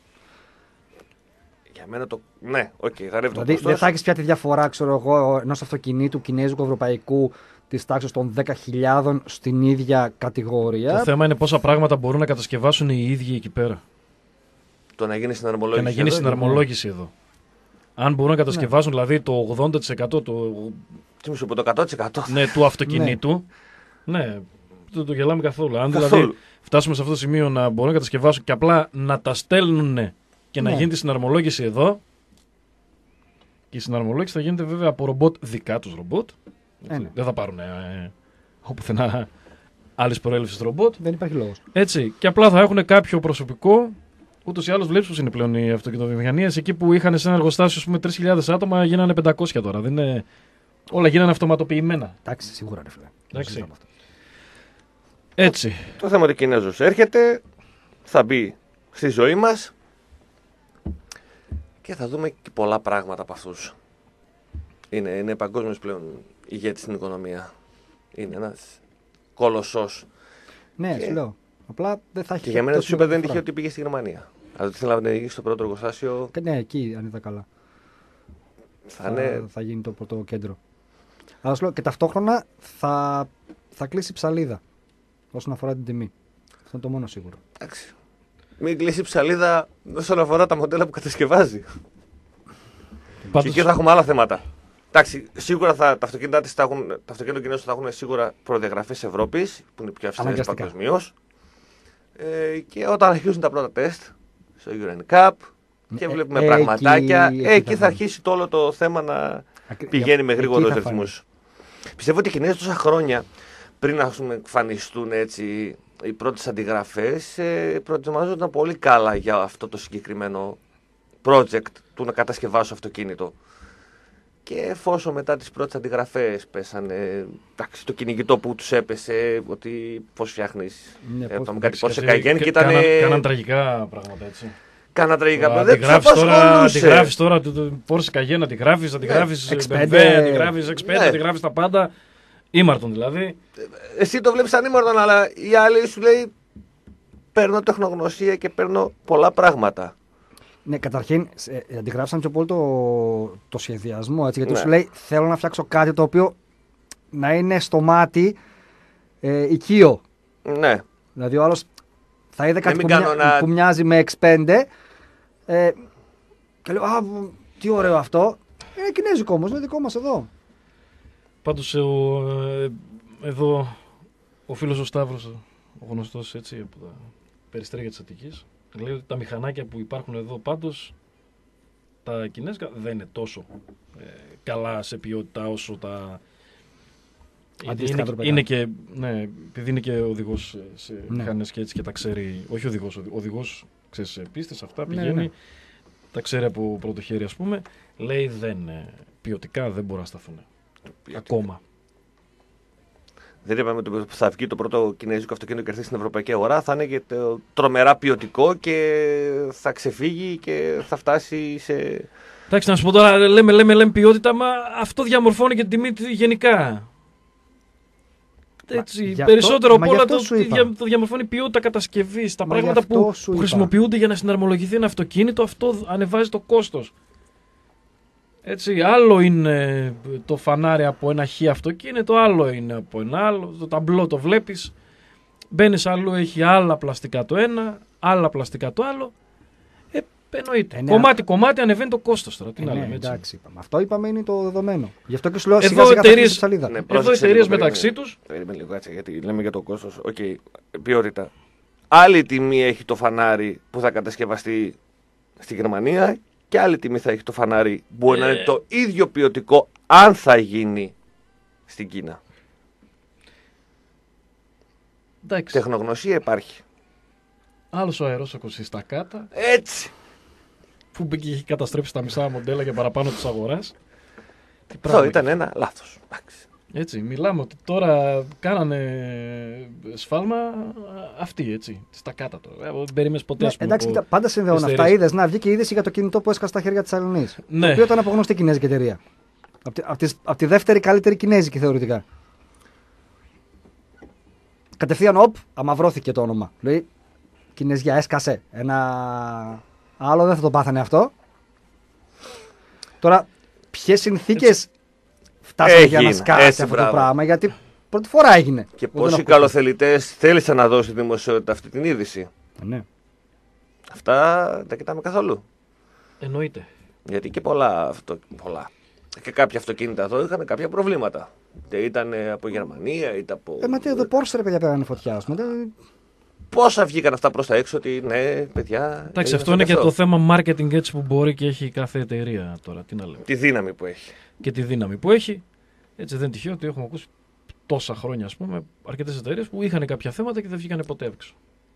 Για μένα το. Ναι, οκ, okay, θα ανέβει το δηλαδή, κόστος. Δεν θα έχει πια τη διαφορά, ξέρω εγώ, ενός αυτοκινήτου κινέζικου ευρωπαϊκού της τάξης των δέκα χιλιάδων στην ίδια κατηγορία. Το θέμα είναι πόσα πράγματα μπορούν να κατασκευάσουν οι ίδιοι εκεί πέρα. Το να γίνει συναρμολόγηση. Και να γίνει εδώ, συναρμολόγηση εδώ. Αν μπορούν να κατασκευάσουν ναι. δηλαδή το ογδόντα τοις εκατό το... Τι μου σου πω, το εκατό τοις εκατό ναι, του αυτοκινήτου. ναι, δεν το γελάμε καθόλου. Αν καθόλου. δηλαδή φτάσουμε σε αυτό το σημείο να μπορούν να κατασκευάσουν και απλά να τα στέλνουν και να ναι. γίνει τη συναρμολόγηση εδώ. Και η συναρμολόγηση θα γίνεται βέβαια από ρομπότ, δικά τους ρομπότ. Ε, ναι. Δεν θα πάρουν ε, οπουθενά άλλης προέλευσης ρομπότ. Δεν υπάρχει λόγος. Έτσι. Και απλά θα έχουν κάποιο προσωπικό. Ούτως ή άλλως βλέπεις πως είναι πλέον οι αυτοκινητοβιομηχανίες. Εκεί που είχαν σε ένα εργοστάσιο τρεις χιλιάδες άτομα γίνανε πεντακόσια τώρα. Δεν είναι Όλα γίνανε αυτοματοποιημένα. Εντάξει, σίγουρα ρε φίλε. Εντάξει. Έτσι. Το θέμα του Κινέζος έρχεται, θα μπει στη ζωή μας και θα δούμε και πολλά πράγματα από αυτούς. Είναι, είναι παγκόσμιος πλέον ηγέτης στην οικονομία. Είναι ένας κολοσσός. Ναι, και... σου λέω. Απλά δεν θα έχει. Και για μένα το είπε δεν τυχαίο ότι πήγε στη Γερμανία. Αλλά ότι θέλει να οδηγήσει στο πρώτο εργοστάσιο. Και ναι, εκεί αν είδα καλά. Θα, Θα, είναι... θα γίνει το πρώτο κέντρο. Αλλά σου λέω και ταυτόχρονα θα, θα κλείσει ψαλίδα όσον αφορά την τιμή. Αυτό είναι το μόνο σίγουρο. Εντάξει. Μην κλείσει ψαλίδα όσον αφορά τα μοντέλα που κατασκευάζει. Πάντως... Και εκεί θα έχουμε άλλα θέματα. Εντάξει, σίγουρα θα, τα αυτοκίνητα της θα έχουν, τα αυτοκίνητα Κινέζων θα έχουν σίγουρα προδιαγραφές Ευρώπης, που είναι πιο αυστηρές παγκοσμίως. Ε, και όταν αρχίσουν τα πρώτα τεστ στο Euro εν κάπ και βλέπουμε ε, πραγματάκια, εκεί, ε, εκεί θα, θα αρχίσει το όλο το θέμα να Ακ... πηγαίνει με γρήγορους φανεί. ρυθμούς. Πιστεύω ότι οι Κινέζοι τόσα χρόνια πριν να εμφανιστούν έτσι οι πρώτες αντιγραφές, ε, προετοιμάζονταν πολύ καλά για αυτό το συγκεκριμένο project του να κατασκευάσω αυτοκίνητο. Και εφόσον μετά τις πρώτες αντιγραφές πέσανε, εντάξει, το κυνηγητό που τους έπεσε, ότι πώς φτιάχνεις, Ναι, ε, πώς- πάμε κάτι πώς σε Κα- καγέν και ήταν... κάναν- Κάναν τραγικά πράγματα έτσι. Κάνα τραγικά πράγματα, δεν τους Αντιγράφεις τώρα, απασχολούσε. αντιγράφεις τώρα το- το Porsche Cayenne, αντιγράφεις, αντιγράφεις εξ μπι εμ πέντε. ντάμπλιου, αντιγράφεις εξ πέντε, Ναι. αντιγράφεις τα πάντα. Ήμαρτον δηλαδή. Εσύ το βλέπεις ανήμορτον, αλλά οι άλλοι σου λέει παίρνω τεχνογνωσία και παίρνω πολλά πράγματα. Ναι, καταρχήν ε, αντιγράψαν πιο πολύ το, το σχεδιασμό. Έτσι, γιατί Ναι. σου λέει θέλω να φτιάξω κάτι το οποίο να είναι στο μάτι ε, οικείο. Ναι. Δηλαδή ο άλλος θα είδε κάτι μην που, κάνω μοια- να- που μοιάζει με εξ πέντε ε, και λέω α, τι ωραίο αυτό. Είναι κινέζικο όμως, είναι δικό μας εδώ. Πάντως ο, ε, εδώ ο φίλος ο Σταύρος, ο γνωστός έτσι από τα περιστέρια της Αττικής, λέει ότι τα μηχανάκια που υπάρχουν εδώ πάντως, τα κινέζικα δεν είναι τόσο ε, καλά σε ποιότητα όσο τα... Αντίστοιχα είναι, ευρωπαϊκά. είναι και, ναι, επειδή είναι και οδηγός σε Ναι. μηχανές και έτσι και τα ξέρει, όχι οδηγός, οδη- οδηγός ξέρεις, σε πίστες αυτά Ναι, πηγαίνει, ναι. τα ξέρει από πρώτο χέρι ας πούμε, λέει δεν, ε, ποιοτικά δεν μπορούν να σταθούν ακόμα. Δεν είπαμε ότι που θα βγει το πρώτο κινέζικο αυτοκίνητο και έρθει στην ευρωπαϊκή αγορά, θα είναι και το τρομερά ποιοτικό και θα ξεφύγει και θα φτάσει σε... Εντάξει, να σου πω τώρα, λέμε, λέμε, λέμε ποιότητα, μα αυτό διαμορφώνει και την τιμή του γενικά. Έτσι, γι' αυτό- περισσότερο μα από γι' όλα αυτό το, σου τι είπα. δια- το διαμορφώνει η ποιότητα κατασκευής. Τα Μα γι' πράγματα αυτό που, σου που είπα. χρησιμοποιούνται για να συναρμολογηθεί ένα αυτοκίνητο, αυτό ανεβάζει το κόστος. Έτσι, άλλο είναι το φανάρι από ένα χ αυτοκίνητο, άλλο είναι από ένα άλλο. Το ταμπλό το βλέπεις, μπαίνεις αλλού, έχει άλλα πλαστικά το ένα, άλλα πλαστικά το άλλο. Ε, εννοείται. Ε, ναι, κομμάτι, κομμάτι ανεβαίνει το κόστος τώρα. Τι Ε, να ναι, λέμε έτσι. εντάξει, είπαμε. Αυτό είπαμε είναι το δεδομένο. Γι' αυτό και σου λέω Εδώ σιγά σιγά θα εταιρείες- κλείσει η ψαλίδα. Ναι, Εδώ οι πρόσεξε εταιρείε λίγο, μεταξύ περίμενε. του. Περίμενε λίγο κάτσε, γιατί λέμε για το κόστος. Οκ, ποιότητα. Άλλη τιμή έχει το φανάρι που θα κατασκευαστεί στη Γερμανία και άλλη τιμή θα έχει το φανάρι που μπορεί να Ε. είναι το ίδιο ποιοτικό αν θα γίνει στην Κίνα. Εντάξει. Τεχνογνωσία υπάρχει. Άλλο ο αερόσακος στα κάτω Έτσι. που μπήκε και έχει καταστρέψει τα μισά μοντέλα και παραπάνω τη αγορά. Αυτό ήταν ένα λάθος. Εντάξει. Έτσι, μιλάμε ότι τώρα κάνανε σφάλμα αυτοί, έτσι, στα κάτω τώρα. Δεν περίμενες ποτέ, Ναι, ας πούμε, εντάξει, από κοίτα, πάντα συμβαίνουν τις αυτά. εταιρείες. Είδε να βγήκε η είδηση για το κινητό που έσκασε στα χέρια τη Αλληνή. Ναι. Το οποίο ήταν από γνωστή κινέζικη εταιρεία. Από τη, απ' τις- απ' τη δεύτερη καλύτερη κινέζικη θεωρητικά. Κατευθείαν, οπ, αμαυρώθηκε το όνομα. Λέει, Κινέζια έσκασε. Ένα άλλο δεν θα το πάθανε αυτό. Τώρα, ποιες συνθήκες φτάσανε για να Έγινε, σκάσει έτσι, αυτό το μπράβο. πράγμα, γιατί πρώτη φορά έγινε. Και Δεν πόσοι έχω ακούσει. καλοθελητές θέλησαν να δώσει δημοσιότητα αυτή την είδηση. Ναι. Αυτά δεν τα κοιτάμε καθόλου. Εννοείται. Γιατί και πολλά, αυτο... πολλά. Και κάποια αυτοκίνητα εδώ είχαν κάποια προβλήματα. Είτε ήταν από Γερμανία, είτε από. Ε, μα τι, εδώ Porsche ρε παιδιά πέρανε φωτιά. ας πούμε. Δεν- Πόσα βγήκαν αυτά προς τα έξω ότι ναι, παιδιά. Εντάξει, έγινε αυτό είναι και το θέμα marketing έτσι που μπορεί και έχει κάθε εταιρεία τώρα. Τι να λέμε. Τη δύναμη που έχει. Και τη δύναμη που έχει. Έτσι δεν τυχαίο ότι έχουμε ακούσει τόσα χρόνια, ας πούμε, αρκετές εταιρείες που είχαν κάποια θέματα και δεν βγήκαν ποτέ έξω.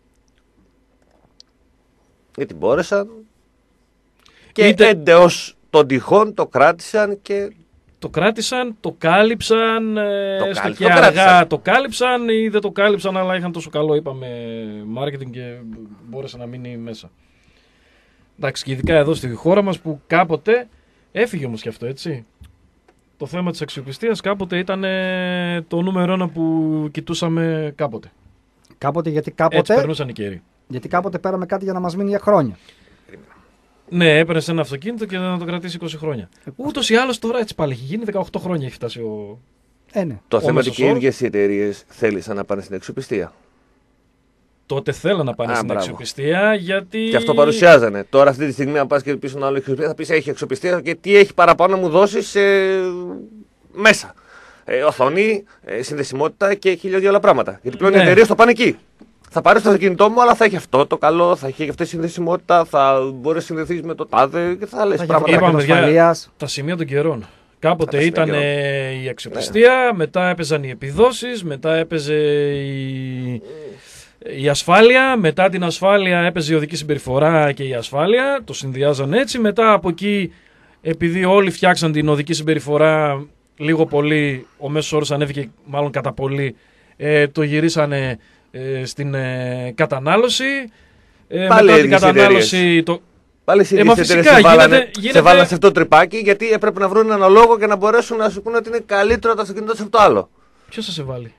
Γιατί μπόρεσαν. Και Είτε- εντός των τυχών το κράτησαν και το κράτησαν, το κάλυψαν, ε, Το έστω κάλυψαν, και το αργά κράτησαν. το κάλυψαν ή δεν το κάλυψαν, αλλά είχαν τόσο καλό, είπαμε, marketing και μπόρεσε να μείνει μέσα. Εντάξει, και ειδικά εδώ στη χώρα μας που κάποτε έφυγε όμως και αυτό, έτσι. Το θέμα της αξιοπιστίας κάποτε ήταν ε, το νούμερο ένα που κοιτούσαμε κάποτε. Κάποτε γιατί Έτσι κάποτε, περνούσαν οι καιροί. γιατί κάποτε πέραμε κάτι για να μας μείνει για χρόνια. Ναι, έπαιρνε ένα αυτοκίνητο και να το κρατήσει είκοσι χρόνια. Ούτως ή άλλως τώρα έτσι πάλι έχει γίνει, δεκαοκτώ χρόνια έχει φτάσει ο. Ε, ναι. Το Ο θέμα είναι μέσος ότι και οι όρος. ίδιες οι εταιρείες θέλησαν να πάνε στην αξιοπιστία. Τότε θέλαν να πάνε Α, στην μπράβο. αξιοπιστία γιατί. Και αυτό παρουσιάζανε. Τώρα αυτή τη στιγμή, αν πας και πεις στον άλλο αξιοπιστία, θα πεις έχει αξιοπιστία και τι έχει παραπάνω να μου δώσεις ε, μέσα. Ε, οθόνη, ε, συνδεσιμότητα και χίλια δύο άλλα πράγματα. Γιατί πλέον Ναι. οι εταιρείες το πάνε εκεί. Θα πάρεις το αυτοκίνητό μου, αλλά θα έχει αυτό το καλό, θα έχει αυτή τη συνδεσιμότητα, θα μπορεί να συνδεθείς με το τάδε και θα λες Θα έχει πράγματα. Είπαμε, Είπαμε, παιδιά, ασφαλείας. τα σημεία των καιρών. Κάποτε Τα σημεία ήταν καιρών. ε, η αξιοπιστία, μετά έπαιζαν οι επιδόσεις, μετά έπαιζε η... η ασφάλεια, μετά την ασφάλεια έπαιζε η οδική συμπεριφορά και η ασφάλεια, το συνδυάζαν έτσι, μετά από εκεί επειδή όλοι φτιάξαν την οδική συμπεριφορά λίγο πολύ, ο μέσος όρος ανέβηκε μάλλον κατά πολύ, ε, το γυρίσανε ε, στην ε, κατανάλωση, ε, Πάλι μετά την ίδιες κατανάλωση το, Πάλι οι Ε, μα ίδιες εταιρείες φυσικά, σε βάλανε, γίνεται- γίνεται- σε βάλανε σε αυτό το τρυπάκι γιατί έπρεπε να βρουν ένα λόγο και να μπορέσουν να σου πούνε ότι είναι καλύτερο το αυτοκίνητο σε αυτό το άλλο. ποιος θα σε βάλει.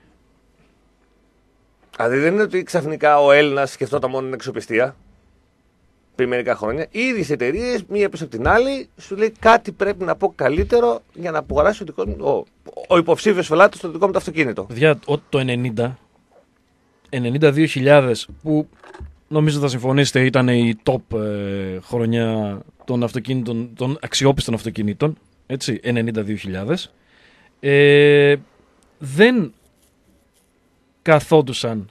Δηλαδή δεν είναι ότι ξαφνικά ο Έλληνας σκεφτόταν μόνο την αξιοπιστία πριν μερικά χρόνια. Οι ίδιες εταιρείες, μία πίσω από την άλλη, σου λέει κάτι πρέπει να πω καλύτερο για να αγοράσει ο, δικός μου- ο, ο υποψήφιος πελάτης στο δικό μου το αυτοκίνητο. Παιδιά, ο- το ενενήντα, ενενήντα δύο χιλιάδες που νομίζω θα συμφωνήσετε ήταν η top ε, χρονιά των αυτοκίνητων, των αξιόπιστων αυτοκινήτων, έτσι, ενενήντα δύο χιλιάδες, ε, δεν καθόντουσαν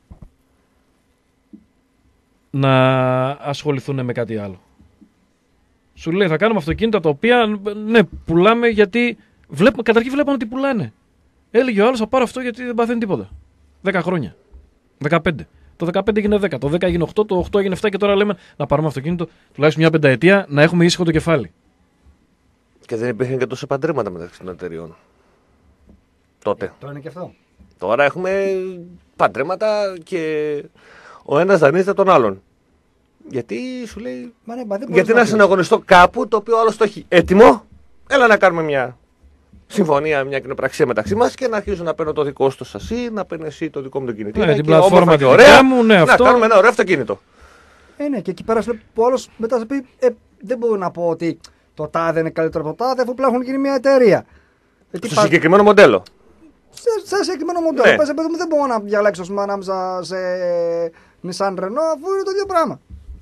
να ασχοληθούν με κάτι άλλο. Σου λέει θα κάνουμε αυτοκίνητα τα οποία ναι, πουλάμε γιατί βλέπουμε, καταρχήν βλέπαμε ότι πουλάνε. Έλεγε ο άλλος θα πάρω αυτό γιατί δεν παθαίνει τίποτα. δέκα χρόνια. δεκαπέντε. Το δεκαπέντε έγινε δέκα, το δέκα έγινε οκτώ, το οκτώ έγινε επτά και τώρα λέμε να πάρουμε αυτοκίνητο τουλάχιστον μια πενταετία να έχουμε ήσυχο το κεφάλι. Και δεν υπήρχαν και τόσα παντρέματα μεταξύ των εταιρεών. Τότε. Το είναι και αυτό. Τώρα έχουμε παντρέματα και ο ένας δανείζεται τον άλλον. Γιατί σου λέει. Μα ναι, μα δεν μπορείς Γιατί να πεις. συναγωνιστώ κάπου το οποίο ο άλλος το έχει έτοιμο. Έλα να κάνουμε μια συμφωνία, μια κοινοπραξία μεταξύ μας και να αρχίζω να παίρνω το δικό σου το σασί, να παίρνει εσύ το δικό μου το κινητήρα. Ναι, την και πλατφόρμα όμορφα τη και δικιά ωραία, μου, ναι, να αυτό. κάνουμε ένα ωραίο αυτοκίνητο. Ε, ναι, και εκεί πέρα σου λέει που άλλος μετά θα πει ε, δεν μπορώ να πω ότι το τάδε είναι καλύτερο από το τάδε αφού πλέον έχουν γίνει μια εταιρεία. Γιατί Στο πα- συγκεκριμένο μοντέλο. σε, σε συγκεκριμένο μοντέλο. Ναι. Πες, παιδί μου, δεν μπορώ να διαλέξω ας πούμε, ανάμεσα σε Nissan Renault αφού είναι το ίδιο πράγμα.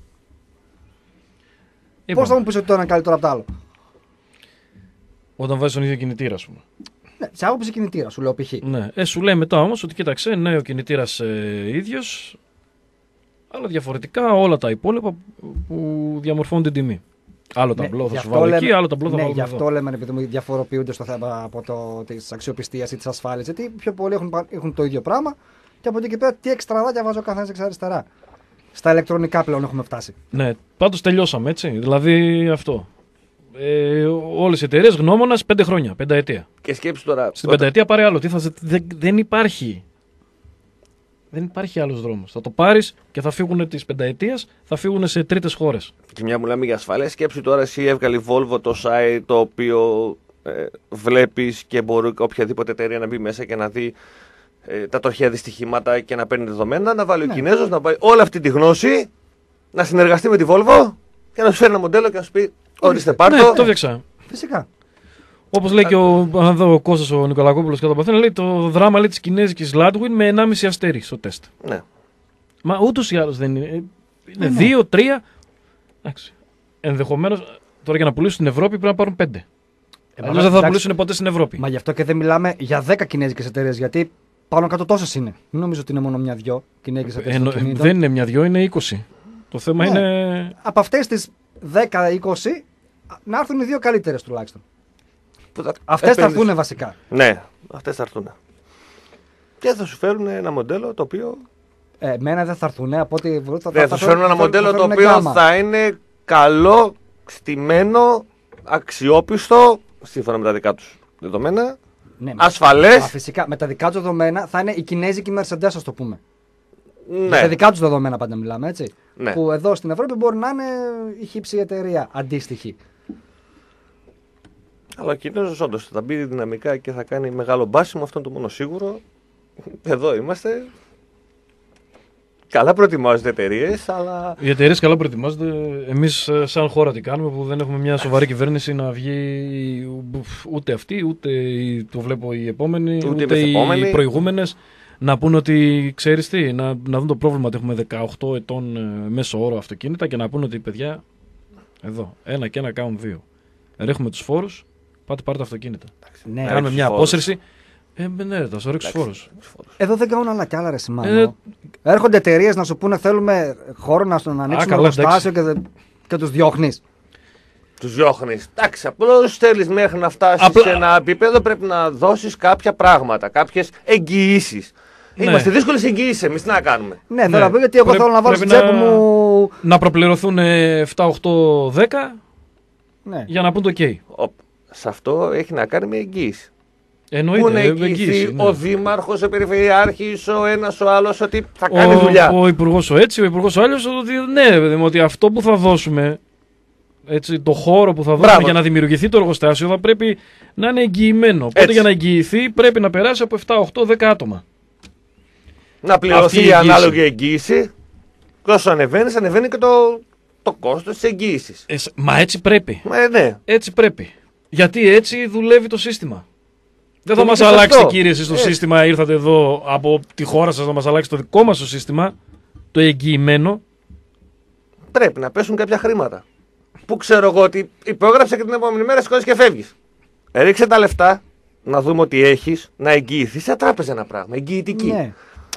Είπαμε, Πώς θα μου πεις ότι το ένα είναι καλύτερο από το άλλο. όταν βάζεις τον ίδιο κινητήρα, ας πούμε. Ναι, σε άποψη κινητήρα σου λέω π.χ. Ναι. Ε, σου λέει μετά όμως ότι κοίταξε, ναι, ο κινητήρας ε, ίδιος, αλλά διαφορετικά όλα τα υπόλοιπα που διαμορφώνουν την τιμή. Άλλο Ναι, ταμπλό θα γι' σου αυτό βάλω λέμε- εκεί, άλλο ταμπλό θα ναι, βάλουμε γι' εδώ. αυτό λέμε επειδή μου διαφοροποιούνται στο θέμα από το, της αξιοπιστίας ή της ασφάλειας. Γιατί πιο πολλοί έχουν, πα- έχουν το ίδιο πράγμα και από εκεί και πέρα τι εξτραδάκια βάζει ο καθένας εξ-αριστερά. Στα ηλεκτρονικά πλέον έχουμε φτάσει. Ναι, πάντως τελειώσαμε, έτσι. Δηλαδή αυτό. Ε, όλες οι εταιρείες γνώμονας πέντε χρόνια, πενταετία. Και σκέψου τώρα. Στην όταν- πενταετία πάρε άλλο. Τι θα, δεν, δεν υπάρχει. Δεν υπάρχει άλλος δρόμος. Θα το πάρεις και θα φύγουν της πενταετίας, θα φύγουν σε τρίτες χώρες. Και μια μου λέμε για ασφάλεια. Σκέψου τώρα εσύ έβγαλε η Volvo το site το οποίο ε, βλέπεις και μπορεί οποιαδήποτε εταιρεία να μπει μέσα και να δει ε, τα τροχαία δυστυχήματα και να παίρνει δεδομένα. Να βάλει Ναι. ο Κινέζος να πάει όλη αυτή τη γνώση, να συνεργαστεί με τη Volvo και να σου φέρει ένα μοντέλο και να σου πει: ορίστε, πάρ' Ναι, το φτιάξα. Φυσικά. Όπως λέει και ο, αν δω, ο Κώστας ο Νικολακόπουλος κάτω από αυτήν, λέει το δράμα λέει, της κινέζικης Ladwin με ενάμιση αστέρι στο τεστ. Ναι. Μα ούτως ή άλλως δεν είναι. Είναι Ναι, ναι. δύο, τρία. Εντάξει. Ενδεχομένως τώρα για να πουλήσουν στην Ευρώπη πρέπει να πάρουν πέντε. Ε, Αλλιώς μα, δεν θα εντάξει, πουλήσουν ποτέ στην Ευρώπη. Μα γι' αυτό και δεν μιλάμε για δέκα κινέζικες εταιρείες. Γιατί πάνω κάτω τόσες είναι. Μην νομίζω ότι είναι μόνο μια-δυο κινέζικες εταιρείες. Εννο- αυτοκινήτων. δεν είναι μια-δυο, είναι είκοσι. Το θέμα Ναι. είναι. Από αυτές τις δέκα είκοσι να έρθουν οι δύο καλύτερες τουλάχιστον. Που θα Αυτές θα επένδυση. έρθουν βασικά. Ναι, αυτές θα έρθουν. Και θα σου φέρουν ένα μοντέλο το οποίο. Ε, εμένα δεν θα έρθουν. Από ό,τι βρω, θα, Ναι, θα σου φέρουν ένα μοντέλο το οποίο θα είναι καλό, στημένο, αξιόπιστο, σύμφωνα με τα δικά τους. δεδομένα. Ναι, ασφαλές. Μα, φυσικά με τα δικά του δεδομένα θα είναι η κινέζικη Mercedes, ας το πούμε. Ναι. Με τα δικά του δεδομένα πάντα μιλάμε, έτσι. Ναι. Που εδώ στην Ευρώπη μπορεί να είναι η χύψη εταιρεία αντίστοιχη. Αλλά ο Κινέζος όντως θα μπει δυναμικά και θα κάνει μεγάλο μπάσιμο, αυτό είναι το μόνο σίγουρο. Εδώ είμαστε. Καλά προετοιμάζονται εταιρείες, αλλά. Οι εταιρείες καλά προετοιμάζονται. Εμείς, σαν χώρα, τι κάνουμε που δεν έχουμε μια σοβαρή κυβέρνηση να βγει ούτε αυτή, ούτε το βλέπω οι επόμενοι, ούτε, ούτε οι επόμενοι. προηγούμενες να πούνε ότι ξέρεις τι, να, να δουν το πρόβλημα ότι έχουμε δεκαοκτώ ετών μέσο όρο αυτοκίνητα και να πούνε ότι παιδιά, εδώ, ένα και ένα κάνουν δύο. Ρίχνουμε τους φόρους, πάτε πάρτε αυτοκίνητα. Ναι, κάνουμε μια φόρους. απόσυρση. Ε, ναι, θα σου ρίξεις φόρους. Εδώ δεν κάνουν άλλα κι άλλα, ρε Σιμάνο. Ε, Έρχονται εταιρείες να σου πούνε θέλουμε χώρο να στον ανοίξουμε εργοστάσιο και, και τους διώχνεις. Τους διώχνεις. Εντάξει, απλώς θέλεις μέχρι να φτάσεις Απλά... σε ένα επίπεδο πρέπει να δώσεις κάποια πράγματα, κάποιες εγγυήσεις. Ναι. Είμαστε δύσκολες εγγυήσεις εμείς, τι να κάνουμε. Ναι, θέλω ναι. να πω γιατί εγώ Πρέ... θέλω να βάλω στην τσέπη μου. Να προπληρωθούν επτά, οκτώ, δέκα ναι. για να πούν το OK. Ο... Σε αυτό έχει να κάνει με εγγύηση. Εννοείται, που να εγγυηθεί ναι. ο δήμαρχος, ο περιφερειάρχης, ο ένας, ο άλλος, ότι θα κάνει ο, δουλειά. Ο υπουργός ο έτσι, ο υπουργός ο άλλος, ότι ναι, παιδί μου, ότι αυτό που θα δώσουμε, έτσι, το χώρο που θα δώσουμε Μπράβο. για να δημιουργηθεί το εργοστάσιο θα πρέπει να είναι εγγυημένο. Οπότε έτσι. για να εγγυηθεί πρέπει να περάσει από επτά, οκτώ, δέκα άτομα. Να πληρωθεί η ανάλογη εγγύηση. Και όσο ανεβαίνει, ανεβαίνει και το, το κόστος της εγγύησης. Ε, μα έτσι πρέπει. Ε, ναι. Έτσι πρέπει. Γιατί έτσι δουλεύει το σύστημα. Δεν θα μας αλλάξετε, κύριε, εσείς το Έτσι. σύστημα. Ήρθατε εδώ από τη χώρα σας να μας αλλάξει το δικό μας το σύστημα, το εγγυημένο. Πρέπει να πέσουν κάποια χρήματα. Που ξέρω εγώ ότι υπόγραψε και την επόμενη μέρα σηκώνεις και φεύγεις. Ρίξε τα λεφτά, να δούμε ότι έχεις, να εγγυηθείς σε τράπεζα ένα πράγμα. Εγγυητική. Ναι.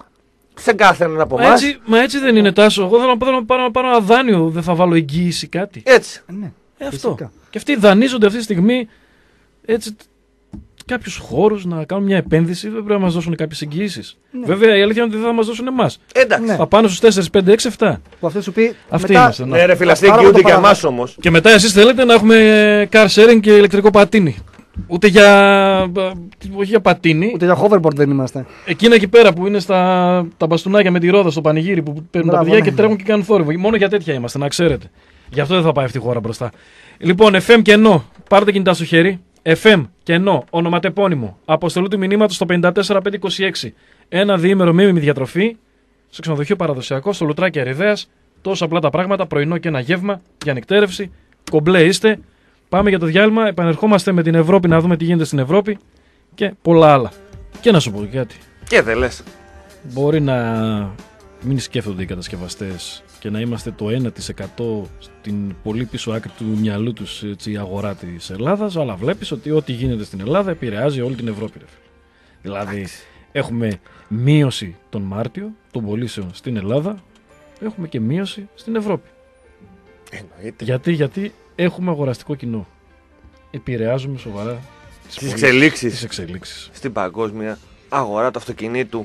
Σε κάθε έναν από εμάς. Μα έτσι δεν είναι, Τάσο. Εγώ θέλω να πάρω, πάρω, πάρω ένα δάνειο, δεν θα βάλω εγγύηση κάτι. Έτσι. Ναι, ε, αυτό. Και αυτοί δανείζονται αυτή τη στιγμή. Έτσι. Κάποιους χώρους να κάνουν μια επένδυση, δεν πρέπει να μας δώσουν κάποιες εγγυήσεις. Ναι. Βέβαια η αλήθεια είναι ότι δεν θα μας δώσουν εμάς. Εντάξει. Θα πάνε στους τέσσερα, πέντε, έξι, επτά. Που αυτό σου πει. Αυτοί μετά... είμαστε. Ναι, ρε φιλαστή, εγγυούνται και εμάς όμως. Και μετά εσείς θέλετε να έχουμε car sharing και ηλεκτρικό πατίνι. Ούτε για, όχι για πατίνι. Ούτε για hoverboard δεν είμαστε. Εκείνα εκεί πέρα που είναι στα τα μπαστούνάκια με τη ρόδα στο πανηγύρι που παίρνουν Μπράβο, τα παιδιά ναι. και τρέχουν και κάνουν θόρυβο. Μόνο για τέτοια είμαστε, να ξέρετε. Γι' αυτό δεν θα πάει αυτή η χώρα μπροστά. Λοιπόν, εφ εμ και ενώ, πάρτε κινητά στο χέρι. εφ εμ και ενώ, ονοματεπώνυμο, αποστολή του μηνύματος στο πέντε τέσσερα πέντε είκοσι έξι. Ένα διήμερο μήμημη διατροφή, στο ξενοδοχείο παραδοσιακό, στο Λουτράκι Αριδέας. Τόσο απλά τα πράγματα, πρωινό και ένα γεύμα για νυκτέρευση. Κομπλέ είστε. Πάμε για το διάλειμμα, επανερχόμαστε με την Ευρώπη να δούμε τι γίνεται στην Ευρώπη και πολλά άλλα. Και να σου πω κάτι. Και δεν λες. Μπορεί να μην σκέφτονται οι κατασκευαστές και να είμαστε το ένα τοις εκατό στην πολύ πίσω άκρη του μυαλού τους έτσι, η αγορά της Ελλάδας, αλλά βλέπεις ότι ό,τι γίνεται στην Ελλάδα επηρεάζει όλη την Ευρώπη. Ρε. Δηλαδή έχουμε μείωση τον Μάρτιο των πωλήσεων στην Ελλάδα, έχουμε και μείωση στην Ευρώπη. Εννοείται. Γιατί, γιατί έχουμε αγοραστικό κοινό. Επηρεάζουμε σοβαρά τις εξελίξεις. τις εξελίξεις στην παγκόσμια αγορά του αυτοκινήτου.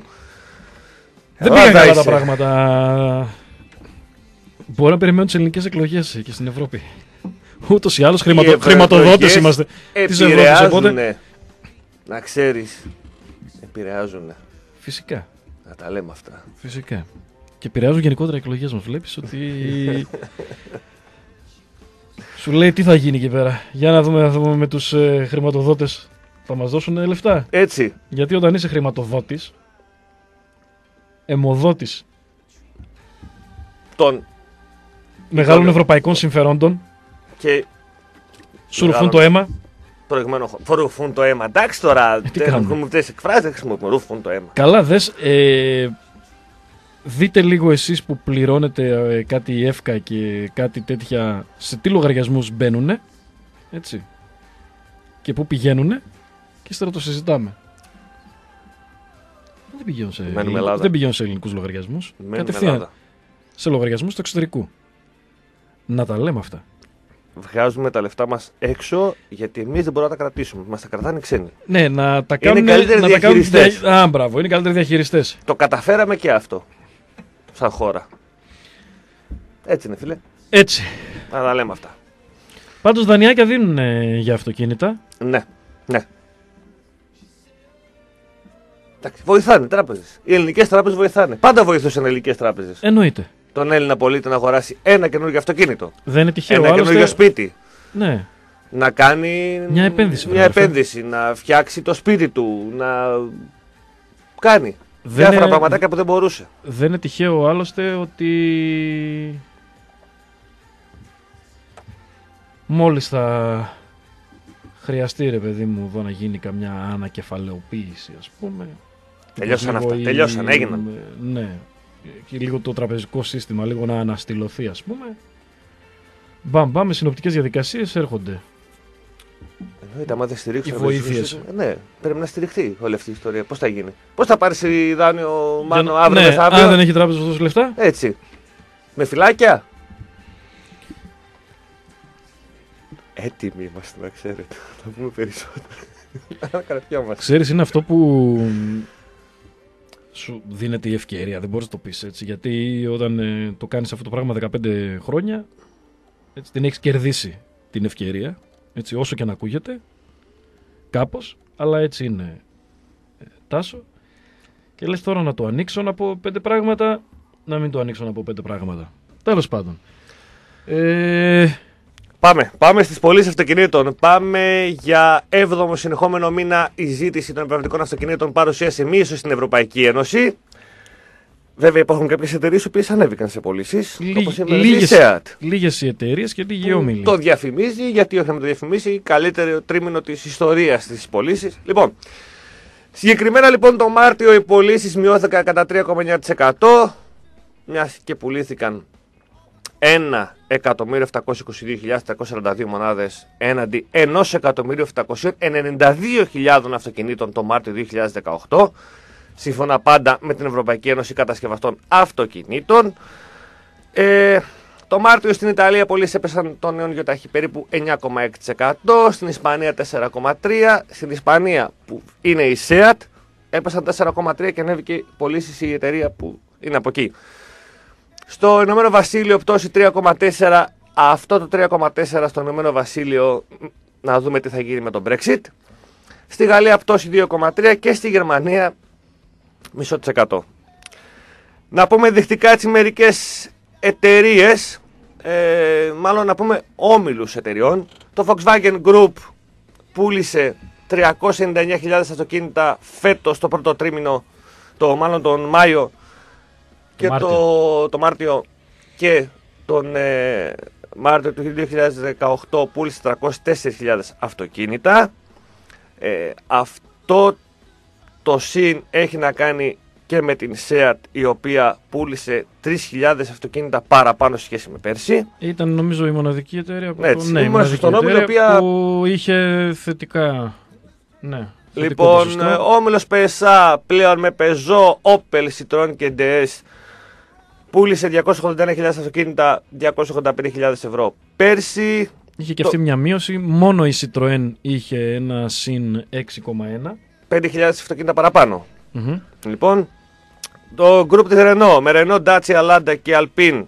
Δεν πήγαν καλά τα πράγματα. Μπορεί να περιμένουν τις ελληνικές εκλογές και στην Ευρώπη. Ούτως ή άλλως χρηματο... χρηματοδότες είμαστε της Ευρώπης. Οπότε... Να ξέρεις, επηρεάζουν. Φυσικά. Να τα λέμε αυτά. Φυσικά. Και επηρεάζουν γενικότερα οι εκλογές μας. Βλέπεις ότι... Σου λέει τι θα γίνει εκεί πέρα. Για να δούμε, να δούμε με τους ε, χρηματοδότες. Θα μας δώσουν λεφτά. Έτσι. Γιατί όταν είσαι χρηματοδότης, αιμοδότης των μεγάλων των... ευρωπαϊκών συμφερόντων και σου ρουφούν το αίμα. Προηγουμένο ρουφούν το αίμα. Εντάξει τώρα, δεν έχουμε αυτές τις εκφράσεις, δεν χρησιμοποιούμε, ρουφούν το αίμα. Καλά δες, ε, δείτε λίγο εσείς που πληρώνετε ε, κάτι εύκα και κάτι τέτοια, σε τι λογαριασμούς μπαίνουνε, έτσι, και πού πηγαίνουνε και ύστερα το συζητάμε. Δεν πηγαίνουν σε, ελληνικ... δεν πηγαίνουν σε ελληνικούς λογαριασμούς. Κατευθείαν σε λογαριασμούς του εξωτερικού. Να τα λέμε αυτά. Βγάζουμε τα λεφτά μας έξω γιατί εμείς δεν μπορούμε να τα κρατήσουμε. Μας τα κρατάνε οι ξένοι. Ναι, να τα κάνουν. Είναι καλύτεροι να διαχειριστές. Τα κάνουν... Α, μπράβο, είναι καλύτεροι διαχειριστές. Το καταφέραμε και αυτό. Σαν χώρα. Έτσι είναι, φίλε. Έτσι. Να τα λέμε αυτά. Πάντως δανειάκια δίνουν ε, για αυτοκίνητα. Ναι, ναι. Εντάξει, βοηθάνε τράπεζες. Οι ελληνικές τράπεζες βοηθάνε. Πάντα βοηθούσαν οι ελληνικές τράπεζες. Εννοείται. Τον Έλληνα πολίτη να αγοράσει ένα καινούργιο αυτοκίνητο. Δεν είναι τυχαίο. Ένα άλλωστε... καινούργιο σπίτι. Ναι. Να κάνει μια επένδυση. Μια επένδυση, να φτιάξει το σπίτι του, να κάνει δεν διάφορα είναι... πραγματάκια που δεν μπορούσε. Δεν είναι τυχαίο άλλωστε ότι μόλις θα χρειαστεί, ρε παιδί μου, εδώ να γίνει καμιά ανακεφαλαιοποίηση, ας πούμε. Τελειώσαν αυτά, η... τελειώσαν, έγιναν. Ναι, και λίγο το τραπεζικό σύστημα λίγο να αναστηλωθεί, ας πούμε. Μπαμ, μπαμ, με συνοπτικές διαδικασίες έρχονται. Εννοείται, άμα δεν στηρίξει. Οι βοήθειες. Ναι, πρέπει να στηριχτεί όλη αυτή η ιστορία. Πώς θα γίνει. Πώς θα πάρει δάνειο, Μάνο, να... αύριο ναι, μεθαύριο. Αν δεν έχει τράπεζα να δώσει λεφτά. Έτσι. Με φυλάκια. Έτοιμοι είμαστε, να ξέρετε. Θα πούμε περισσότερο. Ξέρεις, είναι αυτό που σου δίνεται η ευκαιρία. Δεν μπορείς να το πεις έτσι. Γιατί όταν ε, το κάνεις αυτό το πράγμα δεκαπέντε χρόνια, έτσι, την έχεις κερδίσει την ευκαιρία. Έτσι, όσο και να ακούγεται, κάπως, αλλά έτσι είναι, ε, Τάσο. Και λες τώρα να το ανοίξω να πω πέντε πράγματα, να μην το ανοίξω να πω πέντε πράγματα. Τέλος πάντων. Ε... Πάμε, πάμε στις πωλήσεις αυτοκινήτων. Πάμε για έβδομο συνεχόμενο μήνα η ζήτηση των επιβατικών αυτοκινήτων παρουσίασε μίσο στην Ευρωπαϊκή Ένωση. Βέβαια υπάρχουν κάποιες εταιρείες οι οποίες ανέβηκαν σε πωλήσεις. Όπως λίγες, η Seat. Λίγες οι εταιρείες και λίγοι όμιλοι. Το διαφημίζει, γιατί όχι να το διαφημίσει, καλύτερο τρίμηνο της ιστορίας στις πωλήσεις. Λοιπόν, συγκεκριμένα λοιπόν το Μάρτιο οι πωλήσεις μειώθηκαν κατά τρία κόμμα εννιά τοις εκατό, μιας και πουλήθηκαν ένα εκατομμύριο επτακόσιες είκοσι δύο χιλιάδες τριακόσιες σαράντα δύο μονάδες έναντι ένα εκατομμύριο επτακόσιες ενενήντα δύο χιλιάδες αυτοκινήτων το Μάρτιο δύο χιλιάδες δεκαοκτώ. Σύμφωνα πάντα με την Ευρωπαϊκή Ένωση Κατασκευαστών Αυτοκινήτων. Ε, το Μάρτιο στην Ιταλία πωλήσεις έπεσαν των νέων γιοταχή περίπου εννιά κόμμα έξι τοις εκατό, στην Ισπανία τέσσερα κόμμα τρία τοις εκατό, στην Ισπανία που είναι η Seat έπεσαν τέσσερα κόμμα τρία τοις εκατό και ανέβηκε πωλήσεις η εταιρεία που είναι από εκεί. Στο Ηνωμένο Βασίλειο πτώση τρία κόμμα τέσσερα τοις εκατό, αυτό το τρία κόμμα τέσσερα τοις εκατό στο Ηνωμένο Βασίλειο να δούμε τι θα γίνει με τον Brexit. Στη Γαλλία πτώση δύο κόμμα τρία τοις εκατό και στη Γερμανία μισό τοις εκατό. Να πούμε δεικτικά έτσι μερικές εταιρείες, ε, μάλλον να πούμε όμιλους εταιριών. Το Volkswagen Group πούλησε τριακόσιες ενενήντα εννιά χιλιάδες αυτοκίνητα φέτος το πρώτο τρίμηνο, το, μάλλον τον Μάιο και Μάρτιο. το, το Μάρτιο και τον ε, Μάρτιο του δύο χιλιάδες δεκαοκτώ πούλησε τριακόσιες τέσσερις χιλιάδες αυτοκίνητα. Ε, αυτό το συν έχει να κάνει και με την Seat, η οποία πούλησε τρεις χιλιάδες αυτοκίνητα παραπάνω σε σχέση με πέρσι. Ήταν νομίζω η μοναδική εταιρεία που, Έτσι, ναι, η μοναδική στον όμιλο, εταιρεία οποία... που είχε θετικά. Ναι, λοιπόν, ποσοστό. όμιλος πι ες έι πλέον με Peugeot, Opel, Citroën και ντι ες πούλησε διακόσιες ογδόντα ένα χιλιάδες αυτοκίνητα, διακόσιες ογδόντα πέντε χιλιάδες ευρώ πέρσι. Είχε και το... αυτή μια μείωση. Μόνο η Citroën είχε ένα συν έξι κόμμα ένα. πέντε χιλιάδες αυτοκίνητα παραπάνω. Mm-hmm. Λοιπόν, το group της Renault με Renault, Dacia, Lada και Alpine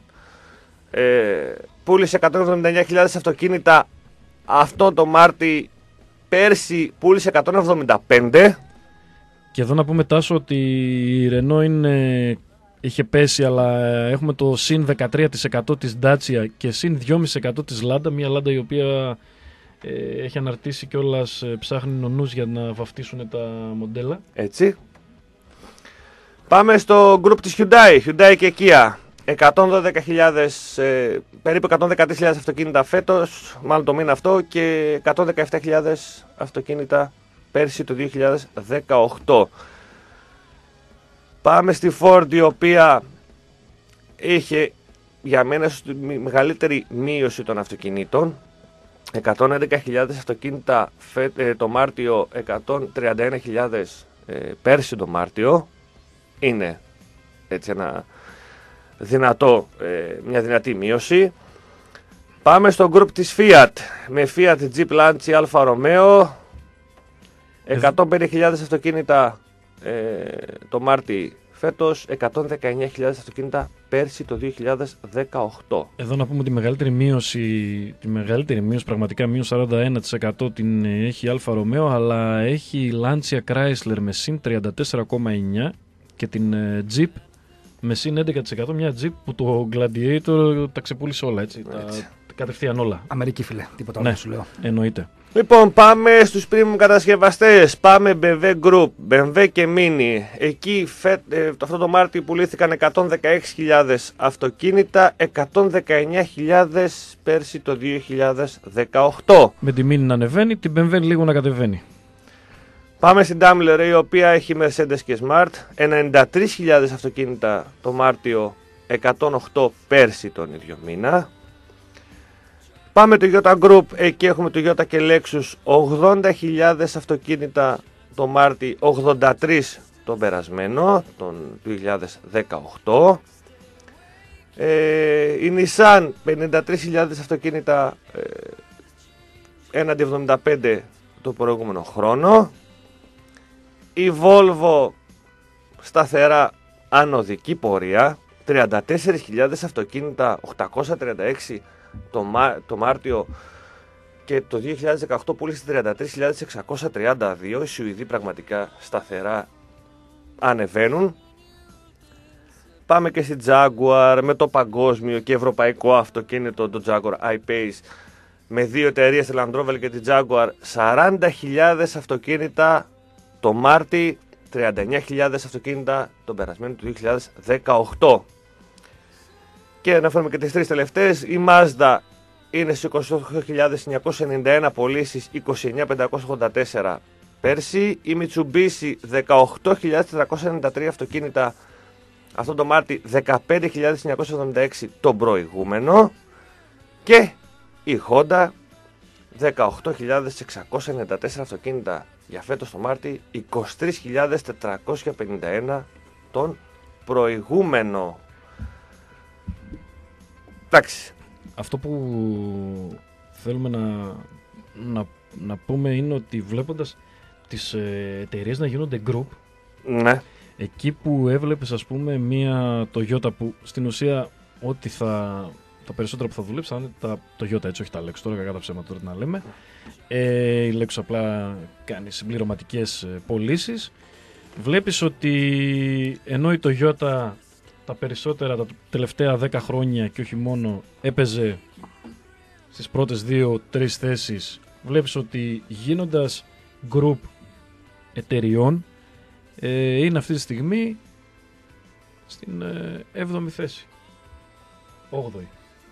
ε, πούλησε εκατόν εβδομήντα εννιά χιλιάδες αυτοκίνητα αυτό το Μάρτι. Πέρσι πούλησε εκατόν εβδομήντα πέντε. Και εδώ να πούμε, Τάσο, ότι η Renault είναι, είχε πέσει, αλλά έχουμε το συν δεκατρία τοις εκατό της Dacia και συν δύο κόμμα πέντε τοις εκατό της Lada. Μια Lada η οποία ε, έχει αναρτήσει κιόλας, ε, ψάχνει νονούς για να βαφτίσουν τα μοντέλα. Έτσι. Πάμε στο group της Hyundai, Hyundai και Kia. εκατόν δώδεκα χιλιάδες, ε, περίπου εκατόν δεκατρείς χιλιάδες αυτοκίνητα φέτος, μάλλον το μήνα αυτό, και εκατόν δεκαεπτά χιλιάδες αυτοκίνητα πέρσι το δύο χιλιάδες δεκαοκτώ. Πάμε στη Ford, η οποία είχε για μένα τη μεγαλύτερη μείωση των αυτοκινήτων. εκατόν έντεκα χιλιάδες αυτοκίνητα φε, ε, το Μάρτιο, εκατόν τριάντα ένα χιλιάδες ε, πέρσι το Μάρτιο. Είναι έτσι ένα δυνατό, ε, μια δυνατή μείωση. Πάμε στο group της Fiat με Fiat Jeep Lancia Alfa Romeo. εκατόν πέντε χιλιάδες αυτοκίνητα ε, το Μάρτι φέτος εκατόν δεκαεννιά χιλιάδες αυτοκίνητα πέρσι το δύο χιλιάδες δεκαοκτώ. Εδώ να πούμε τη μεγαλύτερη μείωση, τη μεγαλύτερη μείωση, πραγματικά μείωση σαράντα ένα τοις εκατό την έχει η Αλφα Ρωμαίο, αλλά έχει η Lancia Chrysler με συν τριάντα τέσσερα κόμμα εννιά και την Jeep με συν έντεκα τοις εκατό, μια Jeep που το Gladiator τα ξεπούλησε όλα, έτσι, έτσι. Τα, κατευθείαν όλα. Αμερική, φίλε, τίποτα Ναι, άλλο σου λέω. εννοείται. Λοιπόν, πάμε στους premium κατασκευαστές. Πάμε μπι εμ ντάμπλιου Group, μπι εμ ντάμπλιου και Mini. Εκεί φε, ε, αυτό το Μάρτιο πουλήθηκαν εκατόν δεκαέξι χιλιάδες αυτοκίνητα, εκατόν δεκαεννιά χιλιάδες πέρσι το δύο χιλιάδες δεκαοκτώ. Με τη Mini να ανεβαίνει, την μπι εμ ντάμπλιου λίγο να κατεβαίνει. Πάμε στην Daimler, η οποία έχει Mercedes και Smart, ενενήντα τρεις χιλιάδες αυτοκίνητα το Μάρτιο, εκατόν οκτώ πέρσι τον ίδιο μήνα. Πάμε το Toyota Group, εκεί έχουμε το Toyota και Lexus, ογδόντα χιλιάδες αυτοκίνητα το Μάρτι, ογδόντα τρεις τον περασμένο, τον δύο χιλιάδες δεκαοκτώ. Ε, η Nissan, πενήντα τρεις χιλιάδες αυτοκίνητα, ε, έναντι εβδομήντα πέντε το προηγούμενο χρόνο. Η Volvo, σταθερά ανωδική πορεία, τριάντα τέσσερις χιλιάδες αυτοκίνητα, οκτακόσια τριάντα έξι το, Μά, το Μάρτιο, και το δύο χιλιάδες δεκαοκτώ πούλησε τριάντα τρεις χιλιάδες εξακόσια τριάντα δύο. Οι Σουηδοί πραγματικά σταθερά ανεβαίνουν. Πάμε και στη Jaguar με το παγκόσμιο και ευρωπαϊκό αυτοκίνητο, το Jaguar I-Pace, με δύο εταιρείες, τη Land Rover και τη Jaguar, σαράντα χιλιάδες αυτοκίνητα το Μάρτι, τριάντα εννιά χιλιάδες αυτοκίνητα τον περασμένο του δύο χιλιάδες δεκαοκτώ. Και αναφέρουμε και τις τρεις τελευταίες. Η Mazda είναι στις είκοσι οκτώ χιλιάδες εννιακόσιες ενενήντα ένα πωλήσεις, είκοσι εννιά χιλιάδες πεντακόσια ογδόντα τέσσερα πέρσι. Η Mitsubishi δεκαοκτώ χιλιάδες τετρακόσια ενενήντα τρία αυτοκίνητα αυτό το Μάρτι, δεκαπέντε χιλιάδες εννιακόσια εβδομήντα έξι τον προηγούμενο. Και η Honda δεκαοκτώ χιλιάδες εξακόσια ενενήντα τέσσερα αυτοκίνητα για φέτος το Μάρτι, είκοσι τρεις χιλιάδες τετρακόσια πενήντα ένα τον προηγούμενο. Εντάξει. Αυτό που θέλουμε να, να, να πούμε είναι ότι βλέποντας τις ε, εταιρείες να γίνονται group, ναι, εκεί που έβλεπες ας πούμε μια Toyota που στην ουσία ό,τι θα, τα περισσότερα που θα δουλέψει θα είναι τα Toyota, έτσι, όχι τα Lexus, τώρα κακά τα ψέματα τώρα τι να λέμε. Ε, η Lexus απλά κάνει συμπληρωματικές πωλήσεις. Βλέπεις ότι ενώ η Toyota τα περισσότερα τα τελευταία δέκα χρόνια και όχι μόνο έπαιζε στις πρώτες δύο τρεις θέσεις, βλέπεις ότι γίνοντας group εταιριών ε, είναι αυτή τη στιγμή στην ε, έβδομη θέση, όγδοη.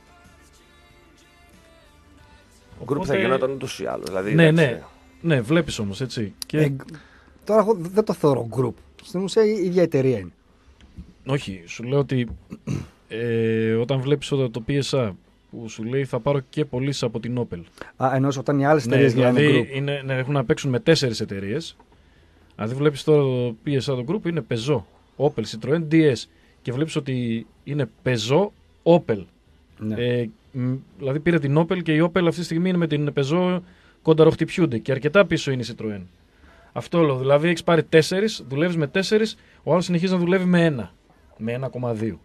Ο group θα γινόταν ούτως ή άλλως. Δηλαδή, ναι, εντάξει, ναι, ναι, βλέπεις όμως, έτσι. Και... Ε, τώρα εγώ δεν το θεωρώ group. Στην ουσία η ίδια εταιρεία είναι. Όχι, σου λέω ότι ε, όταν βλέπεις το πι ες έι που σου λέει θα πάρω και πωλήσεις από την Opel. Α, ενώ όταν οι άλλες Ναι, εταιρείες δηλαδή γίνανε group. είναι, ναι, έχουν να παίξουν με τέσσερις εταιρείες. Δηλαδή βλέπεις τώρα το πι ες έι το group είναι Peugeot, Opel, Citroën, ντι ες και βλέπεις ότι είναι Peugeot, Opel. Ναι. Ε, μ, δηλαδή πήρε την Opel και η Opel αυτή τη στιγμή είναι με την Peugeot κονταροχτυπιούνται και αρκετά πίσω είναι η Citroën. Αυτό λέω, δηλαδή έχεις πάρει τέσσερις, δουλεύεις με τέσσερις, ο άλλος συνεχίζει να δουλεύει με ένα, με ένα κόμμα δύο.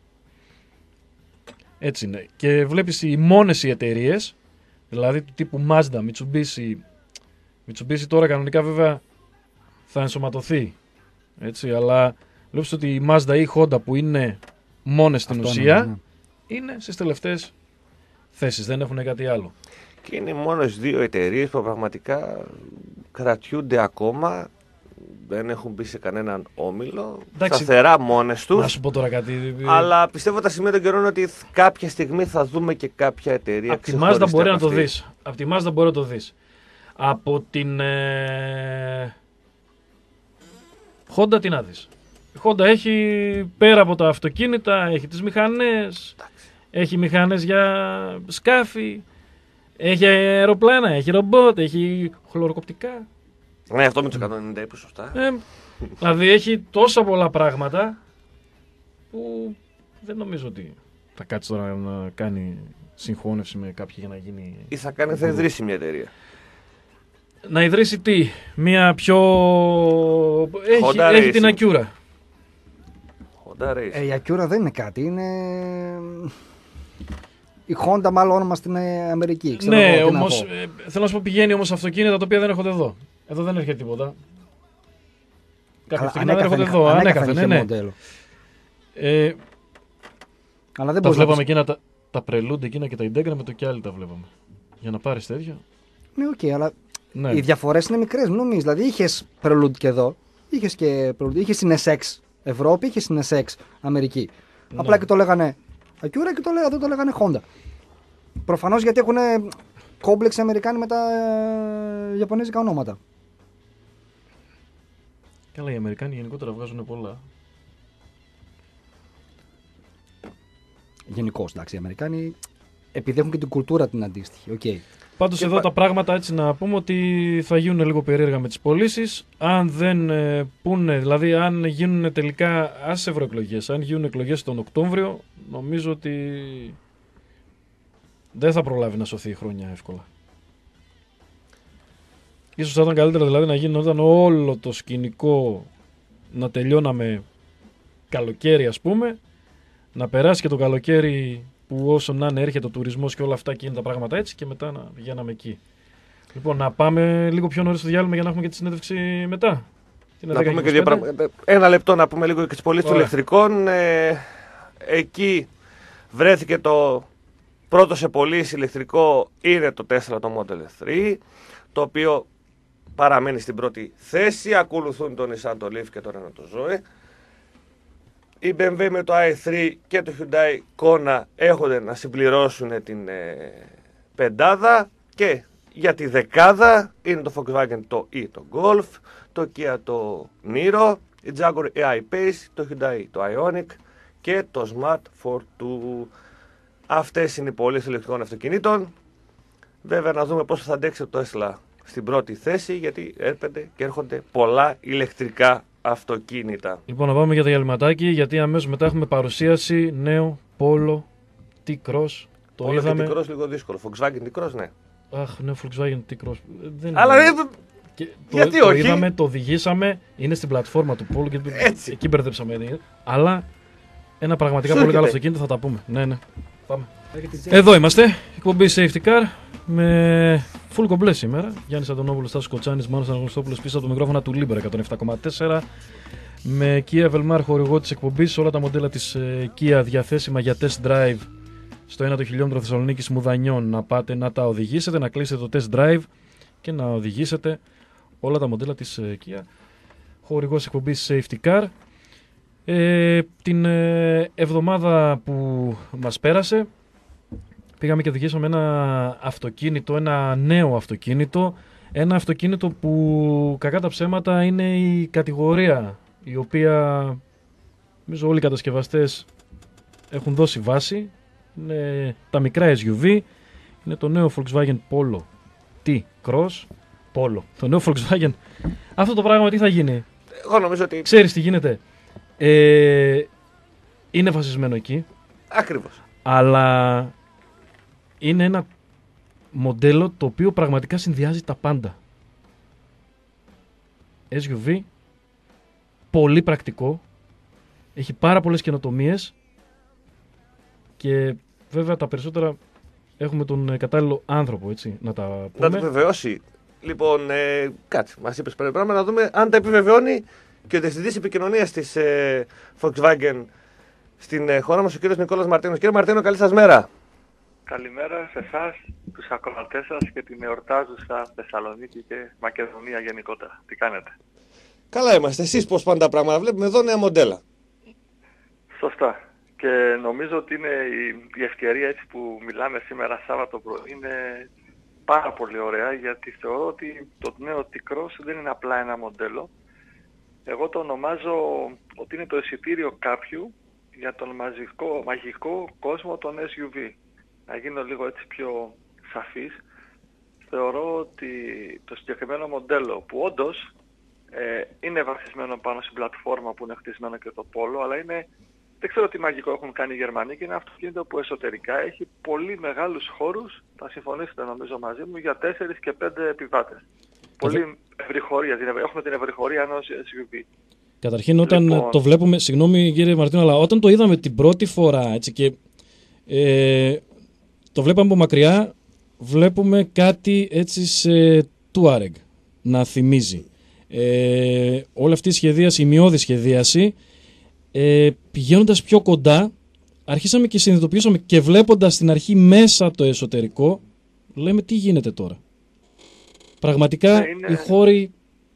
Έτσι είναι. Και βλέπεις οι μόνες οι εταιρείες, δηλαδή του τύπου Mazda, Mitsubishi, Mitsubishi τώρα κανονικά βέβαια θα ενσωματωθεί, έτσι, αλλά βλέπεις ότι η Mazda ή η Honda που είναι μόνες στην Αυτό ουσία, είναι, ναι. είναι στις τελευταίες θέσεις, δεν έχουν κάτι άλλο. Και είναι μόνο δύο εταιρείες που πραγματικά κρατιούνται ακόμα, δεν έχουν μπει σε κανέναν όμιλο, Εντάξει, σταθερά μόνες τους. Να σου πω τώρα κάτι. Αλλά πιστεύω τα σημεία των καιρών ότι κάποια στιγμή θα δούμε και κάποια εταιρεία Από τη ξεχωριστή Mazda μπορεί από να το αυτή. δεις. Από τη Mazda μπορεί να το δεις. Από την ε... Honda τι να δεις. Η Honda έχει πέρα από τα αυτοκίνητα, έχει τις μηχανές, έχει μηχανές για σκάφη, έχει αεροπλάνα, έχει ρομπότ, έχει χλωροκοπτικά. Ναι, αυτό με τους εκατόν ενενήντα είπε σωστά. Ε, δηλαδή έχει τόσα πολλά πράγματα που δεν νομίζω ότι θα κάτσει τώρα να κάνει συγχώνευση με κάποια για να γίνει... Ή θα κάνει, θα ιδρύσει μια εταιρεία. Να ιδρύσει τι, μια πιο... Έχει, Honda έχει Racing. την Acura. Honda Race. Ε, η Acura δεν είναι κάτι, είναι... Η Honda μάλλον όνομα στην Αμερική. Ξέρω Ναι, εγώ, όμως, ε, θέλω να σου πω πηγαίνει όμως αυτοκίνητα τα οποία δεν έρχονται εδώ. Εδώ δεν έρχεται τίποτα. Κάποια αυτοκίνητα δεν έρχονται εδώ, ανέκαθεν, ναι, ναι. Μοντέλο. Ε, Αλλά δεν τα βλέπαμε να... εκείνα, τα, τα Prelude εκείνα και τα Integra με το κι άλλοι τα βλέπαμε. Για να πάρεις τέτοια. Ναι, οκ, okay, αλλά ναι. Οι διαφορές είναι μικρές, μην νομίζεις. Δηλαδή είχες Prelude και εδώ, είχες και Prelude, είχες την ες εξ Ευρώπη, είχες την ες εξ Αμερική. Ναι. Απλά και το λέγανε Acura και το λέγανε, δεν το λέγανε Honda. Προφανώς γιατί έχουν κόμπλεξ οι Αμερικάνοι με τα ε, Ιαπωνέζικα ονόματα. Καλά, οι Αμερικάνοι γενικότερα βγάζουν πολλά. Γενικώς, εντάξει, οι Αμερικάνοι επειδή έχουν και την κουλτούρα την αντίστοιχη. Okay. Πάντως εδώ πα... τα πράγματα έτσι να πούμε ότι θα γίνουν λίγο περίεργα με τις πωλήσεις. Αν δεν ε, πούνε, δηλαδή αν γίνουν τελικά ας ευρωεκλογές, αν γίνουν εκλογές τον Οκτώβριο, νομίζω ότι δεν θα προλάβει να σωθεί η χρονιά εύκολα. Ίσως θα ήταν καλύτερα δηλαδή να γινόταν όλο το σκηνικό, να τελειώναμε καλοκαίρι ας πούμε, να περάσει και το καλοκαίρι που όσο να είναι έρχεται ο τουρισμός και όλα αυτά και είναι τα πράγματα έτσι και μετά να πηγαίναμε εκεί. Λοιπόν, να πάμε λίγο πιο νωρίς στο διάλειμμα για να έχουμε και τη συνέντευξη μετά. Να πούμε και δύο πράγματα. Ένα λεπτό να πούμε λίγο και τις πωλήσεις των ηλεκτρικών. Ε, εκεί βρέθηκε το πρώτο σε πωλήσεις ηλεκτρικό, είναι το Tesla το Model τρία, το οποίο παραμένει στην πρώτη θέση. Ακολουθούν το Nissan το Leaf και το Renault το Zoe. Η μπι εμ ντάμπλιου με το άι θρι και το Hyundai Kona έχονται να συμπληρώσουν την ε, πεντάδα, και για τη δεκάδα είναι το Volkswagen το E το Golf, το Kia το Niro, η Jaguar έι άι Pace, το Hyundai το Ioniq και το Smart φορ δύο. Αυτές είναι οι πωλήσεις ηλεκτρικών αυτοκινήτων. Βέβαια να δούμε πόσο θα αντέξει το Tesla στην πρώτη θέση, γιατί έρχονται και έρχονται πολλά ηλεκτρικά αυτοκίνητα. Λοιπόν, να πάμε για το διαλυματάκι, γιατί αμέσως μετά έχουμε παρουσίαση νέο Polo T-Cross. Το Polo είδαμε. και T-Cross λίγο δύσκολο. Volkswagen T-Cross, ναι. Αχ, ναι, Volkswagen T-Cross. Δεν Αλλά είναι... δεν... Και γιατί το, όχι. Το είδαμε, το οδηγήσαμε, είναι στην πλατφόρμα του Polo και έτσι. Εκεί μπερδέψαμε. Αλλά ένα πραγματικά πολύ καλό αυτοκίνητο, θα τα πούμε. Ναι, ναι. Πάμε. Εδώ είμαστε, εκπομπή Safety Car με full κομπλέ σήμερα. Γιάννης Αντωνόπουλος, Στάσος Κοτσάνης, Μάνος Αναγνωστόπουλος πίσω από το μικρόφωνα του Libre εκατόν επτά κόμμα τέσσερα. Με Kia Velmar χορηγό της εκπομπής, όλα τα μοντέλα της ε, Kia διαθέσιμα για test drive στο ένα το χιλιόμετρο Θεσσαλονίκης Μουδανιών. Να πάτε να τα οδηγήσετε, να κλείσετε το test drive και να οδηγήσετε όλα τα μοντέλα της ε, Kia. Χορηγός εκπομπής Safety Car. Ε, την ε, εβδομάδα που μας πέρασε πήγαμε και οδηγήσαμε ένα αυτοκίνητο, ένα νέο αυτοκίνητο, ένα αυτοκίνητο που κακά τα ψέματα είναι η κατηγορία η οποία νομίζω όλοι οι κατασκευαστές έχουν δώσει βάση. Είναι τα μικρά ες γιου βι, είναι το νέο Volkswagen Polo T-Cross. Polo. Το νέο Volkswagen. Αυτό το πράγμα τι θα γίνει? Εγώ νομίζω ότι... Ξέρεις τι γίνεται? Ε, είναι βασισμένο εκεί. Ακριβώς. Αλλά είναι ένα μοντέλο το οποίο πραγματικά συνδυάζει τα πάντα. ες γιου βι, πολύ πρακτικό, έχει πάρα πολλές καινοτομίες και βέβαια τα περισσότερα έχουμε τον κατάλληλο άνθρωπο, έτσι, να τα πούμε. Να το επιβεβαιώσει. Λοιπόν, ε, κάτσε, μας είπες πριν πράγμα, να δούμε αν τα επιβεβαιώνει και ο διευθυντής επικοινωνίας της ε, Volkswagen στην ε, χώρα μας, ο κύριος Νικόλας Μαρτίνος. Κύριε Μαρτίνο, καλή σας μέρα. Καλημέρα σε εσάς, τους ακροατές σας και την εορτάζουσα Θεσσαλονίκη και Μακεδονία γενικότερα. Τι κάνετε? Καλά είμαστε. Εσείς πώς πάνε τα πράγματα? Βλέπουμε εδώ νέα μοντέλα. Σωστά. Και νομίζω ότι είναι η, η ευκαιρία έτσι που μιλάμε σήμερα Σάββατο πρωί είναι πάρα πολύ ωραία, γιατί θεωρώ ότι το νέο T-Cross δεν είναι απλά ένα μοντέλο. Εγώ το ονομάζω ότι είναι το εισιτήριο κάποιου για τον μαζικό, μαγικό κόσμο των ες γιου βι. Να γίνω λίγο έτσι πιο σαφής, θεωρώ ότι το συγκεκριμένο μοντέλο που όντως ε, είναι βασισμένο πάνω στην πλατφόρμα που είναι χτισμένο και το Polo, αλλά είναι, δεν ξέρω τι μαγικό έχουν κάνει οι Γερμανοί, και είναι αυτοκίνητο που εσωτερικά έχει πολύ μεγάλους χώρους, θα συμφωνήσετε νομίζω μαζί μου, για τέσσερις και πέντε επιβάτες. Πολύ ευρυχωρία, έχουμε την ευρυχωρία ενός ες γιου βι. Καταρχήν όταν Λοιπόν. το βλέπουμε, συγγνώμη κύριε Μαρτίνο, αλλά όταν το είδαμε την πρώτη φορά έτσι, και ε, το βλέπαμε από μακριά, βλέπουμε κάτι έτσι σε Touareg να θυμίζει. Ε, όλη αυτή η σχεδίαση, η μειώδη σχεδίαση, ε, πηγαίνοντας πιο κοντά, αρχίσαμε και συνειδητοποιήσαμε και βλέποντας στην αρχή μέσα το εσωτερικό, λέμε τι γίνεται τώρα. Πραγματικά είναι... οι χώροι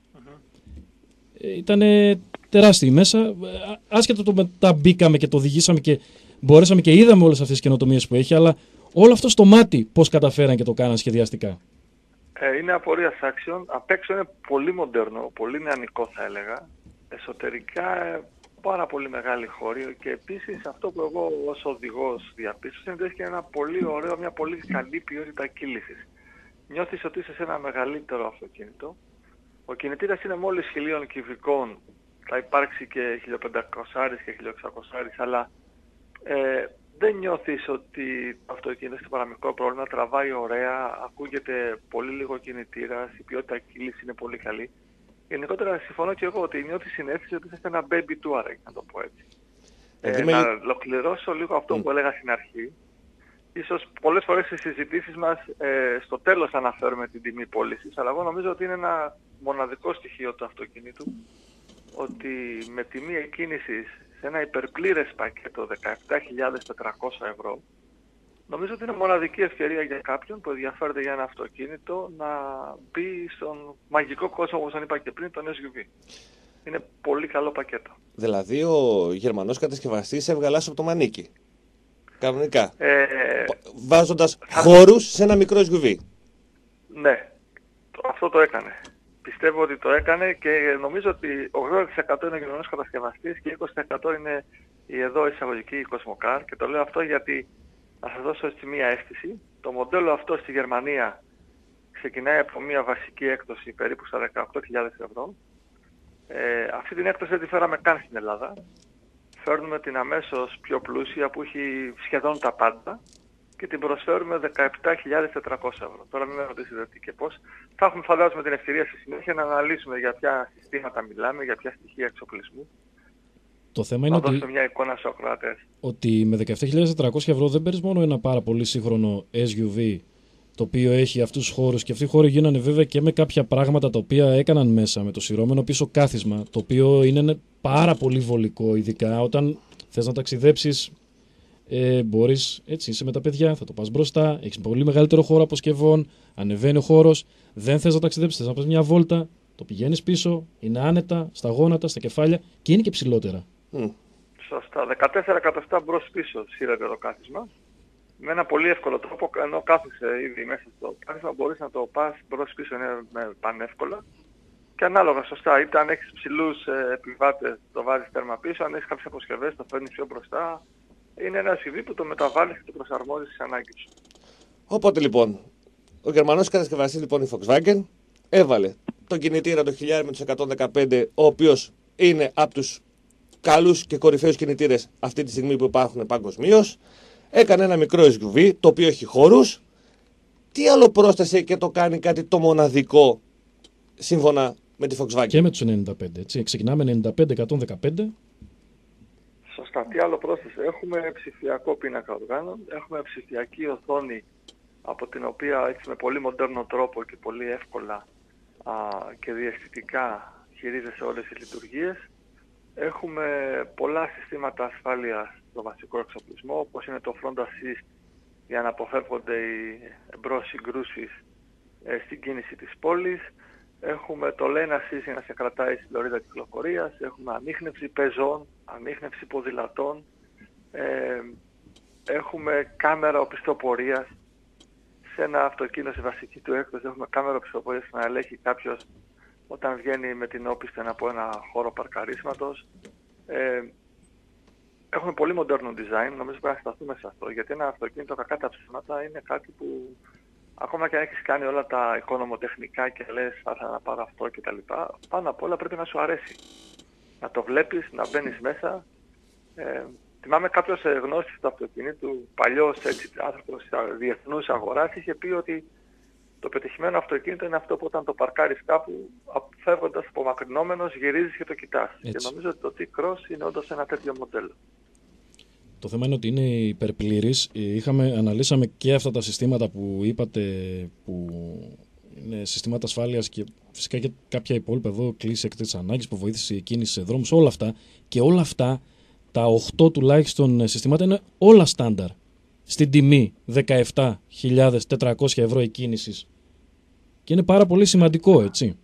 ήταν τεράστιοι μέσα. Άσχετα το μετά μπήκαμε και το οδηγήσαμε και μπορέσαμε και είδαμε όλες αυτές τις καινοτομίες που έχει, αλλά όλο αυτό στο μάτι πώς καταφέραν και το κάναν σχεδιαστικά. Ε, είναι απορίας άξιων. Απ' έξω είναι πολύ μοντέρνο, πολύ νεανικό θα έλεγα. Εσωτερικά ε, πάρα πολύ μεγάλη χώρη και επίσης αυτό που εγώ ως οδηγός διαπίστωσα είναι ότι έχει και ένα πολύ ωραίο, μια πολύ καλή ποιότητα κύλησης. Νιώθεις ότι είσαι σε ένα μεγαλύτερο αυτοκίνητο. Ο κινητήρας είναι μόλις χιλίων κυβικών, θα υπάρξει και χίλια πεντακόσια και χίλια εξακόσια, αλλά ε, δεν νιώθεις ότι το αυτοκίνητο στο παραμικρό πρόβλημα τραβάει ωραία, ακούγεται πολύ λίγο κινητήρας, η ποιότητα κύλησης είναι πολύ καλή. Γενικότερα συμφωνώ και εγώ ότι νιώθεις συνέστηση ότι είσαι ένα baby Touareg, να το πω έτσι. Ε, με... Να ολοκληρώσω λίγο αυτό mm. που έλεγα στην αρχή. Ίσως πολλές φορές στις συζητήσεις μας ε, στο τέλος αναφέρουμε την τιμή πώλησης, αλλά εγώ νομίζω ότι είναι ένα μοναδικό στοιχείο του αυτοκίνητου, ότι με τιμή εκκίνησης σε ένα υπερπλήρες πακέτο δεκαεπτά χιλιάδες τετρακόσια ευρώ, νομίζω ότι είναι μοναδική ευκαιρία για κάποιον που ενδιαφέρεται για ένα αυτοκίνητο να μπει στον μαγικό κόσμο, όπως είπα και πριν, τον ες γιου βι. Είναι πολύ καλό πακέτο. Δηλαδή ο Γερμανός κατασκευαστής έβγαλε άσο από το μανίκι. Κανονικά. Ε, Βάζοντας θα... χώρους σε ένα μικρό ες γιου βι. Ναι, αυτό το έκανε. Πιστεύω ότι το έκανε και νομίζω ότι ογδόντα τοις εκατό είναι ο Γερμανός κατασκευαστής και είκοσι τοις εκατό είναι η εδώ εισαγωγική η Cosmocar. Και το λέω αυτό γιατί, να σας δώσω έτσι μία αίσθηση, το μοντέλο αυτό στη Γερμανία ξεκινάει από μία βασική έκδοση περίπου στα δεκαοκτώ χιλιάδες ευρώ. Ε, αυτή την έκδοση δεν τη φέραμε καν στην Ελλάδα. Φέρνουμε την αμέσως πιο πλούσια που έχει σχεδόν τα πάντα και την προσφέρουμε δεκαεπτά χιλιάδες τετρακόσια ευρώ. Τώρα μην με ρωτήσετε τι και πώς. Θα έχουμε φαντάζομαι την ευκαιρία στη συνέχεια να αναλύσουμε για ποια συστήματα μιλάμε, για ποια στοιχεία εξοπλισμού. Το θέμα είναι να ότι, δώσουμε μια εικόνα στους ακροατές. ότι με δεκαεπτά χιλιάδες τετρακόσια ευρώ δεν παίρνεις μόνο ένα πάρα πολύ σύγχρονο ες γιου βι το οποίο έχει αυτούς τους χώρους, και αυτοί οι χώροι γίνανε βέβαια και με κάποια πράγματα τα οποία έκαναν μέσα, με το σειρώμενο πίσω κάθισμα, το οποίο είναι πάρα πολύ βολικό, ειδικά όταν θες να ταξιδέψεις, ε, μπορείς, έτσι είσαι με τα παιδιά, θα το πας μπροστά, έχεις πολύ μεγαλύτερο χώρο αποσκευών, ανεβαίνει ο χώρος, δεν θες να ταξιδέψεις, θες να πας μια βόλτα, το πηγαίνεις πίσω, είναι άνετα, στα γόνατα, στα κεφάλια και είναι και ψηλότερα. Mm. Σωστά. δεκατέσσερα εκατοστά μπρος πίσω σύρεται το κάθισμα. Με ένα πολύ εύκολο τρόπο, ενώ κάθεσαι ήδη μέσα στο κάθισμα, μπορείς να το πας μπρος πίσω, είναι πανεύκολα. Και ανάλογα, σωστά, είτε αν έχεις ψηλούς ε, επιβάτες το βάζεις τέρμα πίσω, αν έχεις κάποιες αποσκευές το φέρνεις πιο μπροστά. Είναι ένα ες γιου βι που το μεταβάλλεις και το προσαρμόζεις στις ανάγκες σου. Οπότε λοιπόν, ο Γερμανός κατασκευαστής λοιπόν η Volkswagen έβαλε τον κινητήρα το χιλιάρι με τους εκατόν δεκαπέντε, ο οποίος είναι από τους καλούς και κορυφαίους κινητήρες αυτή τη στιγμή που υπάρχουν παγκοσμίως. Έκανε ένα μικρό ες γιου βι, το οποίο έχει χώρους. Τι άλλο πρόσθεσε και το κάνει κάτι το μοναδικό σύμφωνα με τη Volkswagen? Και με τους ενενήντα πέντε, έτσι. Ξεκινάμε ενενήντα πέντε εκατόν δεκαπέντε. Σωστά. Τι άλλο πρόσθεσε? Έχουμε ψηφιακό πίνακα οργάνων, έχουμε ψηφιακή οθόνη από την οποία έτσι με πολύ μοντέρνο τρόπο και πολύ εύκολα α, και διαισθητικά χειρίζεσαι όλες τις λειτουργίες. Έχουμε πολλά συστήματα ασφάλειας στο βασικό εξοπλισμό, όπως είναι το Front Assist για να αποφεύγονται οι εμπρός συγκρούσεις ε, στην κίνηση της πόλης. Έχουμε το Lane Assist για να σε κρατάει στη λωρίδα κυκλοφορίας. Έχουμε ανίχνευση πεζών, ανίχνευση ποδηλατών. Ε, έχουμε κάμερα οπισθοπορίας. Σε ένα αυτοκίνητο σε βασική του έκδοση έχουμε κάμερα οπισθοπορίας να ελέγχει κάποιος όταν βγαίνει με την όπισθεν από ένα χώρο παρκαρίσματος. Ε, έχουμε πολύ μοντέρνο design, νομίζω πρέπει να σταθούμε σε αυτό, γιατί ένα αυτοκίνητο κακά τα ψέματα είναι κάτι που ακόμα και αν έχεις κάνει όλα τα οικονομοτεχνικά και λες θα ήθελα να πάρω αυτό κτλ. Πάνω απ' όλα πρέπει να σου αρέσει. Να το βλέπεις, να μπαίνεις μέσα. Ε, θυμάμαι κάποιος γνώστης του αυτοκίνητου, παλιός έτσι, άνθρωπος διεθνούς αγοράς, είχε πει ότι Το πετυχημένο αυτοκίνητο είναι αυτό που όταν το παρκάρεις κάπου, φεύγοντας απομακρυνόμενος, γυρίζεις και το κοιτάς. Και νομίζω ότι το T-Cross είναι όντως ένα τέτοιο μοντέλο. Το θέμα είναι ότι είναι υπερπλήρης. Είχαμε, αναλύσαμε και αυτά τα συστήματα που είπατε, που είναι συστήματα ασφάλειας και φυσικά και κάποια υπόλοιπα εδώ, κλίση έκτακτης ανάγκης που βοήθησε η κίνηση σε δρόμους, όλα αυτά. Και όλα αυτά, τα οκτώ τουλάχιστον συστήματα είναι όλα στάνταρ. Στην τιμή δεκαεπτά χιλιάδες τετρακόσια ευρώ εκκίνησης. Και είναι πάρα πολύ σημαντικό, έτσι.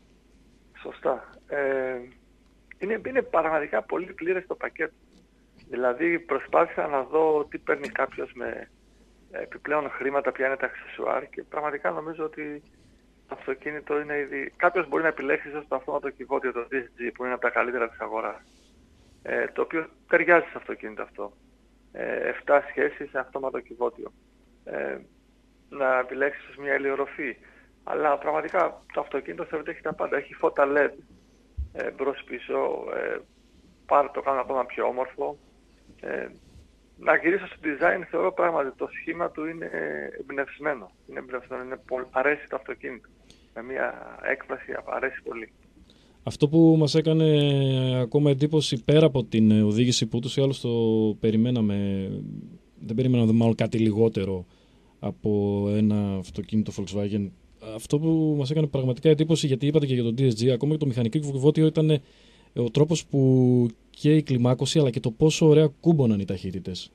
Σωστά. Ε, είναι, είναι πραγματικά πολύ πλήρες το πακέτο. Δηλαδή προσπάθησα να δω τι παίρνει κάποιος με επιπλέον χρήματα, ποια είναι τα αξεσουάρ και πραγματικά νομίζω ότι το αυτοκίνητο είναι ήδη... Κάποιος μπορεί να επιλέξει ίσως το αυτόματο κυβότιο, το ντι ες τζι, που είναι από τα καλύτερα της αγοράς. Ε, το οποίο ταιριάζει σε αυτοκίνητο αυτό. Ε, εφτά σχέσεις σε αυτόματο κυβότιο. Ε, να επιλέξεις μια ηλιορροφή. Αλλά πραγματικά το αυτοκίνητο θεωρείται έχει τα πάντα. Έχει φώτα ελ ι ντι ε, μπρος πίσω, ε, πάρα το κάνω ακόμα πιο όμορφο. Ε, να γυρίσω στο design, θεωρώ πράγματι το σχήμα του είναι εμπνευσμένο. Είναι εμπνευσμένο, είναι πολύ, αρέσει το αυτοκίνητο. Με μια έκφραση αρέσει πολύ. Αυτό που μας έκανε ακόμα εντύπωση πέρα από την οδήγηση που ούτως ή άλλως το περιμέναμε, δεν περιμέναμε μάλλον κάτι λιγότερο από ένα αυτοκίνητο Volkswagen. Αυτό που μας έκανε πραγματικά εντύπωση, γιατί είπατε και για το ντι ες τζι, ακόμα και το μηχανικό κυβότιο ήταν ο τρόπος που και η κλιμάκωση αλλά και το πόσο ωραία κούμποναν οι ταχύτητες.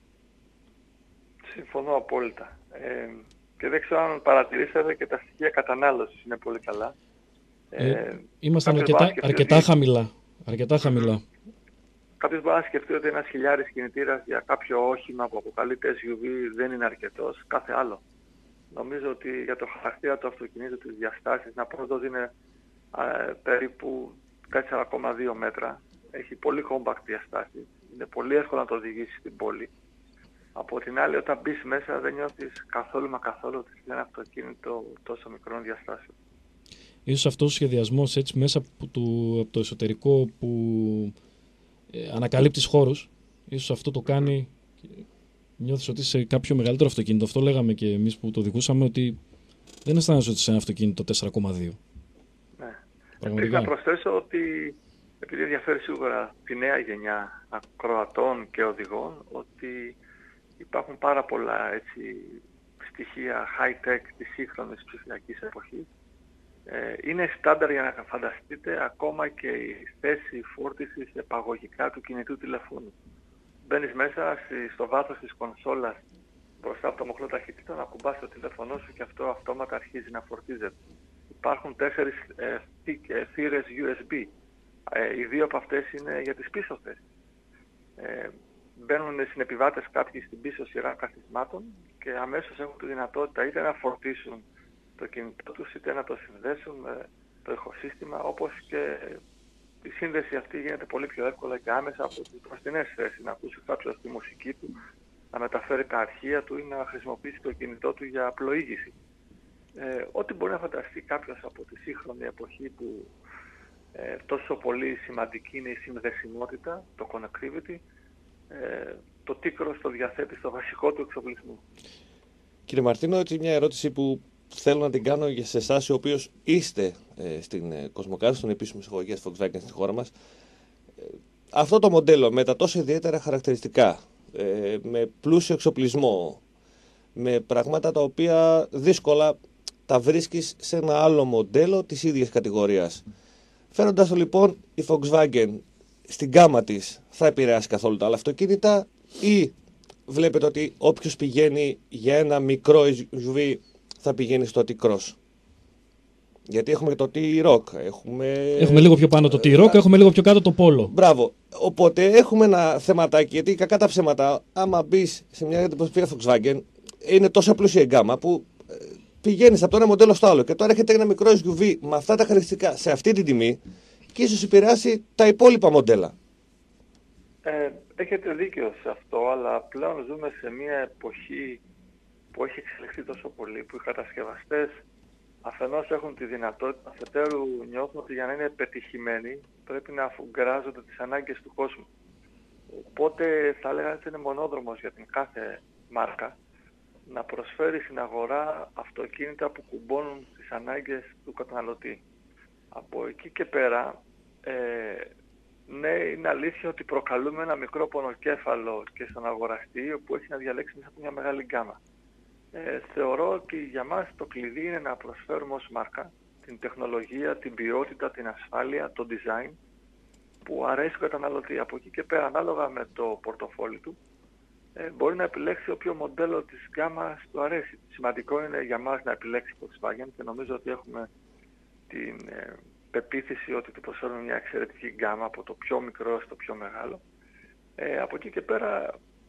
Συμφωνώ απόλυτα. Ε, και δεν ξέρω αν παρατηρήσατε και τα στοιχεία κατανάλωσης είναι πολύ καλά. Ε, ε, ήμασταν αρκετά, αρκετά ότι... χαμηλά. Αρκετά χαμηλά. Κάποιος μπορεί να σκεφτεί ότι ένας χιλιάρης κινητήρας για κάποιο όχημα που αποκαλείται ες γιου βι δεν είναι αρκετός, κάθε άλλο. Νομίζω ότι για το χαρακτήρα του αυτοκινήτου, τις διαστάσεις, να πω ότι είναι α, περίπου τέσσερα κόμμα δύο μέτρα. Έχει πολύ compact διαστάσεις. Είναι πολύ εύκολο να το οδηγήσει στην πόλη. Από την άλλη, όταν μπεις μέσα δεν νιώθεις καθόλου μα καθόλου ότι είναι ένα αυτοκίνητο τόσο μικρών διαστάσεων. Ίσως αυτός ο σχεδιασμός έτσι μέσα από το, από το εσωτερικό που ε, ανακαλύπτεις χώρους, ίσως αυτό το κάνει, νιώθεις ότι είσαι κάποιο μεγαλύτερο αυτοκίνητο. Αυτό λέγαμε και εμείς που το οδηγούσαμε, ότι δεν αισθάνεσαι ότι είσαι ένα αυτοκίνητο τέσσερα κόμμα δύο. Ναι. Επίσης να προσθέσω ότι, επειδή ενδιαφέρει σίγουρα τη νέα γενιά ακροατών και οδηγών, ότι υπάρχουν πάρα πολλά έτσι, στοιχεία high-tech της σύγχρονης ψηφιακής εποχής. Ε, είναι στάνταρ για να φανταστείτε ακόμα και η θέση φόρτισης επαγωγικά του κινητού τηλεφώνου. Μπαίνεις μέσα στο βάθος της κονσόλας μπροστά από το μοχλό ταχυτήτων, να κουμπάς το τηλέφωνό σου και αυτό αυτόματα αρχίζει να φορτίζεται. Υπάρχουν τέσσερις ε, θύρες γιου ες μπι. Ε, οι δύο από αυτές είναι για τις πίσω θέσεις. Ε, μπαίνουν συνεπιβάτες κάποιοι στην πίσω σειρά καθισμάτων και αμέσως έχουν τη δυνατότητα είτε να φορτίσουν το κινητό τους, είτε να το συνδέσουν με το ηχοσύστημα, όπως και η σύνδεση αυτή γίνεται πολύ πιο εύκολα και άμεσα από τις μπροστινές θέσεις. Να ακούσει κάποιος τη μουσική του, να μεταφέρει τα αρχεία του ή να χρησιμοποιήσει το κινητό του για πλοήγηση. Ε, ό,τι μπορεί να φανταστεί κάποιος από τη σύγχρονη εποχή που ε, τόσο πολύ σημαντική είναι η συνδεσιμότητα, το connectivity, ε, το T-Cross το διαθέτει στο βασικό του εξοπλισμό. Κύριε Μαρτίνο, έτσι μια ερώτηση που θέλω να την κάνω για σε εσάς, ο οποίος είστε ε, στην ε, Κοσμοκάρ, στον επίσημο εισαγωγέα Volkswagen στη χώρα μας. Ε, αυτό το μοντέλο με τα τόσο ιδιαίτερα χαρακτηριστικά, ε, με πλούσιο εξοπλισμό, με πράγματα τα οποία δύσκολα τα βρίσκεις σε ένα άλλο μοντέλο της ίδιας κατηγορίας. Φέροντας το λοιπόν η Volkswagen στην γκάμα της, θα επηρεάσει καθόλου τα άλλα αυτοκίνητα ή βλέπετε ότι όποιος πηγαίνει για ένα μικρό ες γιου βι θα πηγαίνει στο T-Cross? Γιατί έχουμε το T-Rock. Έχουμε... έχουμε λίγο πιο πάνω το T-Rock, έχουμε λίγο πιο κάτω το Polo. Μπράβο. Οπότε έχουμε ένα θεματάκι, γιατί κακά τα ψέματα, άμα μπει σε μια αντιπροσωπεία Volkswagen, είναι τόσο πλούσια η γκάμα που πηγαίνεις από το ένα μοντέλο στο άλλο. Και τώρα έχετε ένα μικρό ες γιου βι με αυτά τα χαρακτηριστικά σε αυτή την τιμή και ίσως επηρεάσει τα υπόλοιπα μοντέλα. Ε, έχετε δίκιο σε αυτό, αλλά πλέον ζούμε σε μια εποχή που έχει εξελιχθεί τόσο πολύ, που οι κατασκευαστές αφενός έχουν τη δυνατότητα, αφετέρου νιώθουν ότι για να είναι πετυχημένοι πρέπει να αφουγκράζονται τις ανάγκες του κόσμου. Οπότε θα έλεγα ότι είναι μονόδρομος για την κάθε μάρκα να προσφέρει στην αγορά αυτοκίνητα που κουμπώνουν στις ανάγκες του καταναλωτή. Από εκεί και πέρα, ε, ναι, είναι αλήθεια ότι προκαλούμε ένα μικρό πονοκέφαλο και στον αγοραστή, όπου έχει να διαλέξει μέσα από μια μεγάλη γκάμα. Ε, θεωρώ ότι για μας το κλειδί είναι να προσφέρουμε ως μάρκα την τεχνολογία, την ποιότητα, την ασφάλεια, το design που αρέσει στον καταναλωτή. Από εκεί και πέρα, ανάλογα με το πορτοφόλι του, ε, μπορεί να επιλέξει όποιο μοντέλο της γκάμας του αρέσει. Σημαντικό είναι για μας να επιλέξει Volkswagen και νομίζω ότι έχουμε την ε, πεποίθηση ότι του προσφέρουμε μια εξαιρετική γκάμα από το πιο μικρό στο πιο μεγάλο. Ε, από εκεί και πέρα,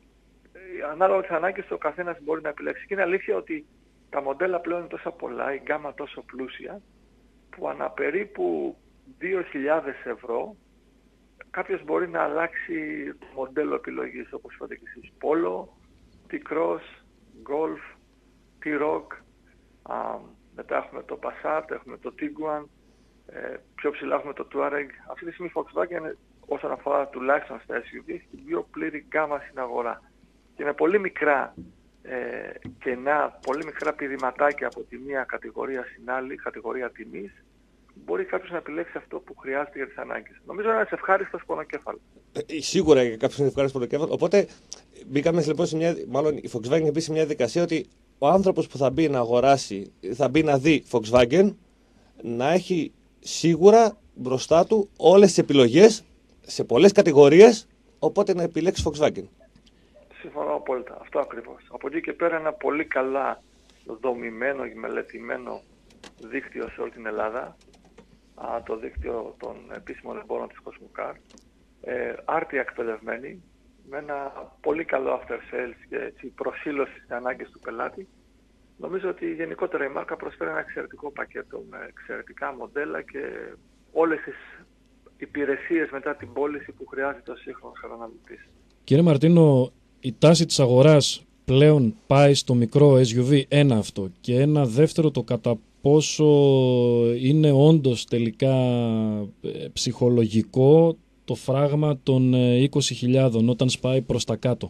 ε, ανάλογα τις ανάγκες του, ο καθένας μπορεί να επιλέξει. Και είναι αλήθεια ότι τα μοντέλα πλέον είναι τόσο πολλά, η γκάμα τόσο πλούσια, που ανά περίπου δύο χιλιάδες ευρώ κάποιος μπορεί να αλλάξει το μοντέλο επιλογής, όπως είπατε και εσείς. Polo, T-Cross, Golf, T-Rock, α, μετά έχουμε το Passat, έχουμε το Tiguan, ε, πιο ψηλά έχουμε το Touareg. Αυτή τη στιγμή η Volkswagen, όσον αφορά τουλάχιστον στα ες γιου βι, έχει την πιο πλήρη γκάμα στην αγορά. Και με πολύ μικρά ε, κενά, πολύ μικρά πηδηματάκια από τη μία κατηγορία στην άλλη, κατηγορία τιμής, μπορεί κάποιος να επιλέξει αυτό που χρειάζεται για τις ανάγκες. Νομίζω είναι ένας ευχάριστος πονοκέφαλος. Ε, σίγουρα για κάποιους είναι ευχάριστος πονοκέφαλος. Οπότε μπήκαμε λοιπόν σε μια. Μάλλον η Volkswagen μπήκε σε μια διαδικασία ότι ο άνθρωπος που θα μπει να αγοράσει, θα μπει να δει Volkswagen, να έχει σίγουρα μπροστά του όλες τις επιλογές σε πολλές κατηγορίες, οπότε να επιλέξει Volkswagen. Συμφωνώ απόλυτα. Αυτό ακριβώς. Από εκεί και πέρα ένα πολύ καλά δομημένο και μελετημένο δίκτυο σε όλη την Ελλάδα, α, το δίκτυο των επίσημων εμπόρων της Cosmocar, ε, άρτια εκπαιδευμένοι, με ένα πολύ καλό after sales και έτσι, προσήλωση στις ανάγκες του πελάτη. Νομίζω ότι γενικότερα η μάρκα προσφέρει ένα εξαιρετικό πακέτο με εξαιρετικά μοντέλα και όλες τις υπηρεσίες μετά την πώληση που χρειάζεται ο σύγχρονος καταναλωτής. Κύριε Μαρτίνο, η τάση της αγοράς πλέον πάει στο μικρό ες γιου βι, ένα αυτό, και ένα δεύτερο το κατά πόσο είναι όντως τελικά ε, ψυχολογικό το φράγμα των ε, είκοσι χιλιάδων όταν σπάει προς τα κάτω.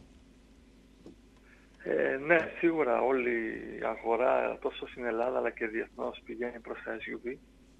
Ε, ναι, σίγουρα όλη η αγορά τόσο στην Ελλάδα αλλά και διεθνώς πηγαίνει προς τα ες γιου βι.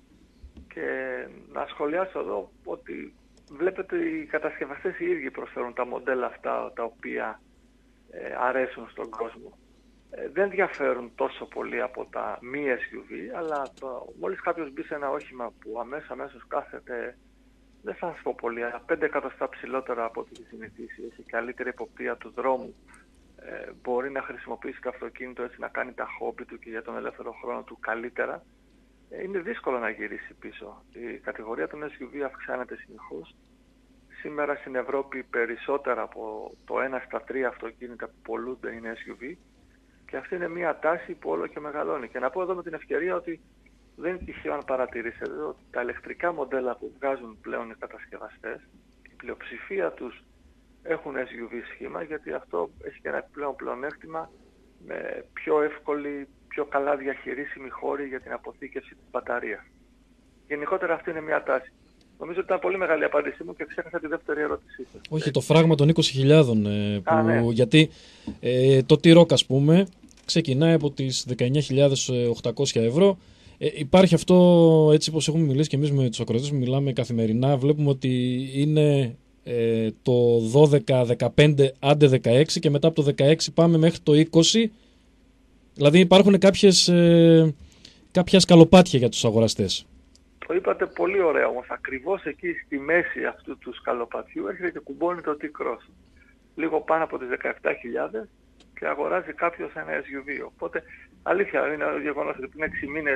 Και να σχολιάσω εδώ ότι βλέπετε οι κατασκευαστές οι ίδιοι προσφέρουν τα μοντέλα αυτά τα οποία ε, αρέσουν στον κόσμο. Ε, δεν διαφέρουν τόσο πολύ από τα μη ες γιου βι, αλλά το, μόλις κάποιος μπει σε ένα όχημα που αμέσως αμέσως κάθεται, δεν θα σας πω πολύ, αλλά πέντε εκατοστά ψηλότερα από ό,τι έχει συνηθίσει, έχει καλύτερη εποπτεία του δρόμου, ε, μπορεί να χρησιμοποιήσει το αυτοκίνητο έτσι να κάνει τα χόμπι του και για τον ελεύθερο χρόνο του καλύτερα, ε, είναι δύσκολο να γυρίσει πίσω. Η κατηγορία των ες γιου βι αυξάνεται συνεχώς. Σήμερα στην Ευρώπη περισσότερα από το ένα στα τρία αυτοκίνητα που πολλούνται είναι ες γιου βι και αυτή είναι μια τάση που όλο και μεγαλώνει. Και να πω εδώ με την ευκαιρία ότι δεν είναι τυχαίο αν παρατηρήσετε ότι τα ηλεκτρικά μοντέλα που βγάζουν πλέον οι κατασκευαστές, η πλειοψηφία τους έχουν ες γιου βι σχήμα, γιατί αυτό έχει και ένα επιπλέον πλεονέκτημα με πιο εύκολη, πιο καλά διαχειρίσιμη χώρη για την αποθήκευση της μπαταρίας. Γενικότερα αυτή είναι μια τάση. Νομίζω ότι ήταν πολύ μεγάλη απάντησή μου και ξέχασα τη δεύτερη ερώτησή σας. Όχι, το φράγμα των είκοσι χιλιάδων. Ε, που, Α, ναι. Γιατί ε, το T-Rock, ας πούμε, ξεκινάει από τις δεκαεννιά χιλιάδες οκτακόσια ευρώ. Ε, υπάρχει αυτό, έτσι όπως έχουμε μιλήσει και εμείς με τους ακροατές που μιλάμε καθημερινά, βλέπουμε ότι είναι ε, το δώδεκα, δεκαπέντε, άντε δεκαέξι και μετά από το δεκαέξι πάμε μέχρι το είκοσι. Δηλαδή υπάρχουν κάποιες, ε, κάποια σκαλοπάτια για τους αγοραστές. Το είπατε πολύ ωραία, όμως ακριβώς εκεί στη μέση αυτού του σκαλοπατιού έρχεται και κουμπώνει το T-Cross. Λίγο πάνω από τις δεκαεπτά χιλιάδες και αγοράζει κάποιος ένα ες γιου βι. Οπότε αλήθεια είναι ο γεγονός ότι πριν έξι μήνες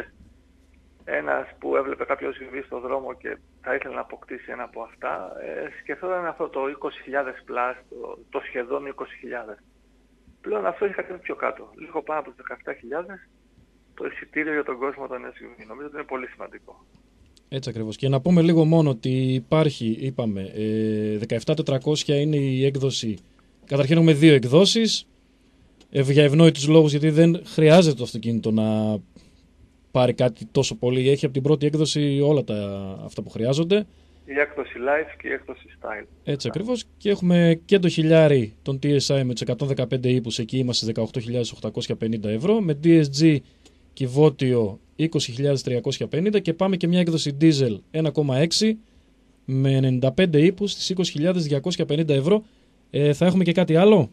ένας που έβλεπε κάποιο ες γιου βι στον δρόμο και θα ήθελε να αποκτήσει ένα από αυτά, ε, σκεφτόταν αυτό το είκοσι χιλιάδες πλάς, το, το σχεδόν είκοσι χιλιάδες. Πλέον αυτό έχει κατέβει πιο κάτω. Λίγο πάνω από τις δεκαεπτά χιλιάδες το εισιτήριο για τον κόσμο των ες γιου βι. Νομίζω ότι είναι πολύ σημαντικό. Έτσι ακριβώς. Και να πούμε λίγο μόνο ότι υπάρχει, είπαμε, ε, δεκαεπτά τετρακόσια είναι η έκδοση. Καταρχήν έχουμε δύο εκδόσεις, ε, για ευνόητους λόγους, γιατί δεν χρειάζεται το αυτοκίνητο να πάρει κάτι τόσο πολύ. Έχει από την πρώτη έκδοση όλα τα, αυτά που χρειάζονται. η έκδοση Life και η έκδοση Style. Έτσι ακριβώς. Και έχουμε και το χιλιάρι των τι ες άι με τους εκατόν δεκαπέντε ύπους, εκεί είμαστε στις δεκαοκτώ χιλιάδες οκτακόσια πενήντα ευρώ. Με ντι ες τζι κυβότιο είκοσι χιλιάδες τριακόσια πενήντα και πάμε και μια έκδοση Diesel ένα κόμμα έξι με ενενήντα πέντε ύπους στις είκοσι χιλιάδες διακόσια πενήντα ευρώ. Ε, θα έχουμε και κάτι άλλο.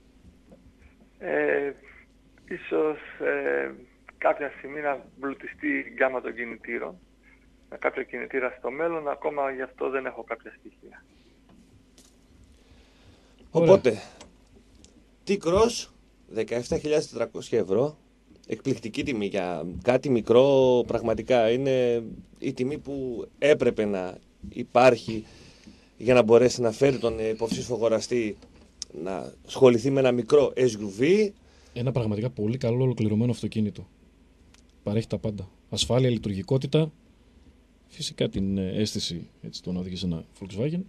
Ε, ίσως ε, κάποια στιγμή να μπλουτιστεί η γκάμα των κινητήρων με κάποιο κινητήρα στο μέλλον, ακόμα γι' αυτό δεν έχω κάποια στοιχεία. Οπότε, T-Cross δεκαεπτά χιλιάδες τετρακόσια ευρώ, εκπληκτική τιμή για κάτι μικρό, πραγματικά είναι η τιμή που έπρεπε να υπάρχει για να μπορέσει να φέρει τον υποψήφιο αγοραστή να ασχοληθεί με ένα μικρό ες γιου βι. Ένα πραγματικά πολύ καλό ολοκληρωμένο αυτοκίνητο. Παρέχει τα πάντα. Ασφάλεια, λειτουργικότητα, φυσικά την αίσθηση έτσι, το να οδηγείς ένα Volkswagen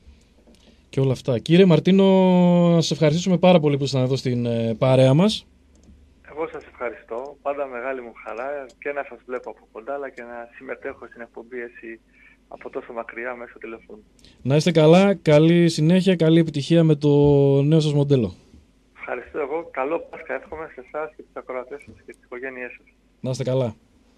και όλα αυτά. Κύριε Μαρτίνο, να σας ευχαριστήσουμε πάρα πολύ που ήσασταν εδώ στην παρέα μας. Εγώ σας ευχαριστώ. Πάντα μεγάλη μου χαρά και να σας βλέπω από κοντά, αλλά και να συμμετέχω στην εκπομπή εσύ από τόσο μακριά μέσω τηλεφώνου. Να είστε καλά, καλή συνέχεια, καλή επιτυχία με το νέο σας μοντέλο. Ευχαριστώ εγώ. Καλό Πάσχα εύχομαι σε εσάς και τους ακροατές σας και τις οικογένειές σας. Να είστε καλά.